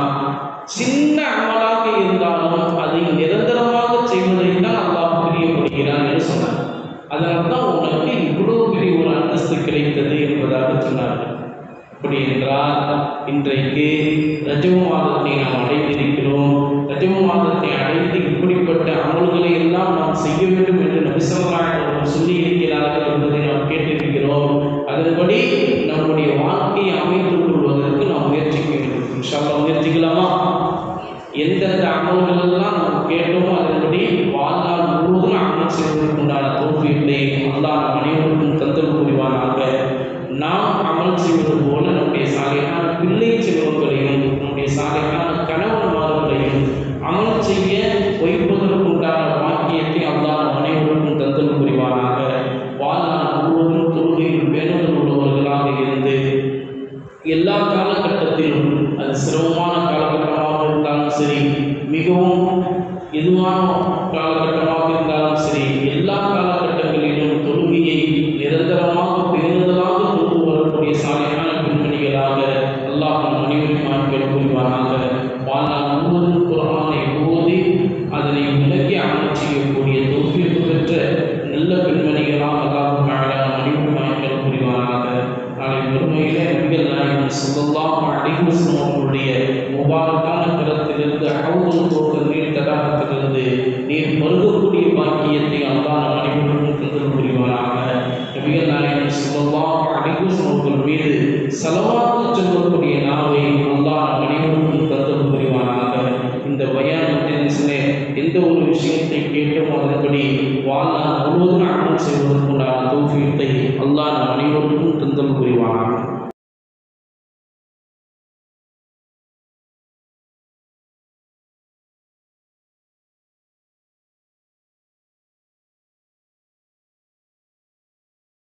சின்ன அமலாக இருந்தாலும் அதை நிரந்தரமாக செய்வதை தான் அல்லாஹ் பிரியப்படுகிறான் என்று சொன்னார். அதனால்தான் உனக்கு இவ்வளவு பெரிய ஒரு அந்தஸ்து கிடைத்தது என்பதாக சொன்னார்கள். அப்படி என்றால் இன்றைக்கு ரஜபு மாதத்தை நாம் அடைந்திருக்கிறோம். ரஜபு மாதத்தை அடைந்து இப்படிப்பட்ட அமல்களை எல்லாம் நாம் செய்ய வேண்டும் என்று நபி ஸல்லல்லாஹு அலைஹி வஸல்லம் சொல்லி இருக்கிறார்கள் என்பதை நாம் கேட்டிருக்கிறோம். அதன்படி நம்முடைய வாழ்க்கையை அமைத்துக் கொள்வதற்கு நாம் முயற்சிக்க வேண்டும். இன்ஷா அல்லாஹ் முயற்சிக்கலாமா? எந்தெந்த அமல்கள் எல்லாம் நாம் கேட்டோமோ அதன்படி வாழ்நாள் முழுவதும் அமல் செய்வதற்குண்டான தௌஃபீக்கை அல்லாஹ் நம் அனைவருக்கும் தந்தல் புரிவானாக. நாம் அமல் செய்வது போல நம்முடைய சாலையான பிள்ளை செல்வங்களையும் நம்முடைய சாலையான கணவன்மார்களையும் அமல் செய்ய வைப்பதற்குண்டான பாக்கியத்தை அல்லாஹ் நம் அனைவருக்கும் தந்தல் புரிவானாக. வாழ்நாள் முழுவதும் தொழுகையில் பேணுதல் உள்ளவர்களாக இருந்து எல்லா காலகட்டத்திலும் அது சிரமமான காலகட்டமாக இருந்தாலும் சரி, மிகவும் எதுவான காலகட்டமாக இருந்தாலும் சரி, எல்லா காலகட்டங்களிலும் தொழுகையை நிரந்தரமாக பேணுதலாக தொழுது வரக்கூடிய சாலையான பெண்மணிகளாக அல்லாஹ் நம் அனைவருக்கும் ஆட்கள் புரிவானாக. வாழ்நாள் முழுவதும் குர்ஆனை ஓதி அதனை விளக்கி அமல் செய்யக்கூடிய தௌஃபீக் பெற்ற நல்ல பெண்மணிகளாக அல்லாஹ் தஆலா நம் அனைவருக்கும் ஆட்கள் புரிவானாக. நாளை மறுமையிலே நபிகள் நாயகம் ஸல்லல்லாஹு அலைஹி வஸல்லம் அவர்களுடைய முபாரக்கான கரத்திலிருந்து ஹவுதுல் கௌசர் நீர் தடாகத்திலிருந்து நீர் பருகக்கூடிய பாக்கியத்தை அல்லாஹ் நம் அனைவருக்கும் தந்தல் புரிவானாக. நபிகள் நாயகம் ஸல்லல்லாஹு அலைஹி வஸல்லம் அவர்கள் மீது ஸலவாத் சொல்லக்கூடிய நாவை அல்லாஹ் நம் அனைவருக்கும் தந்தல் புரிவானாக. இந்த பயான் மஜ்லிஸிலே எந்த ஒரு விஷயத்தை கேட்டோமோ அதன்படி வாழ்நாள் முழுவதும் அமல் செய்வதற்குண்டான தௌஃபீக்கை அல்லாஹ் நம் அனைவருக்கும் தந்தல் புரிவானாக.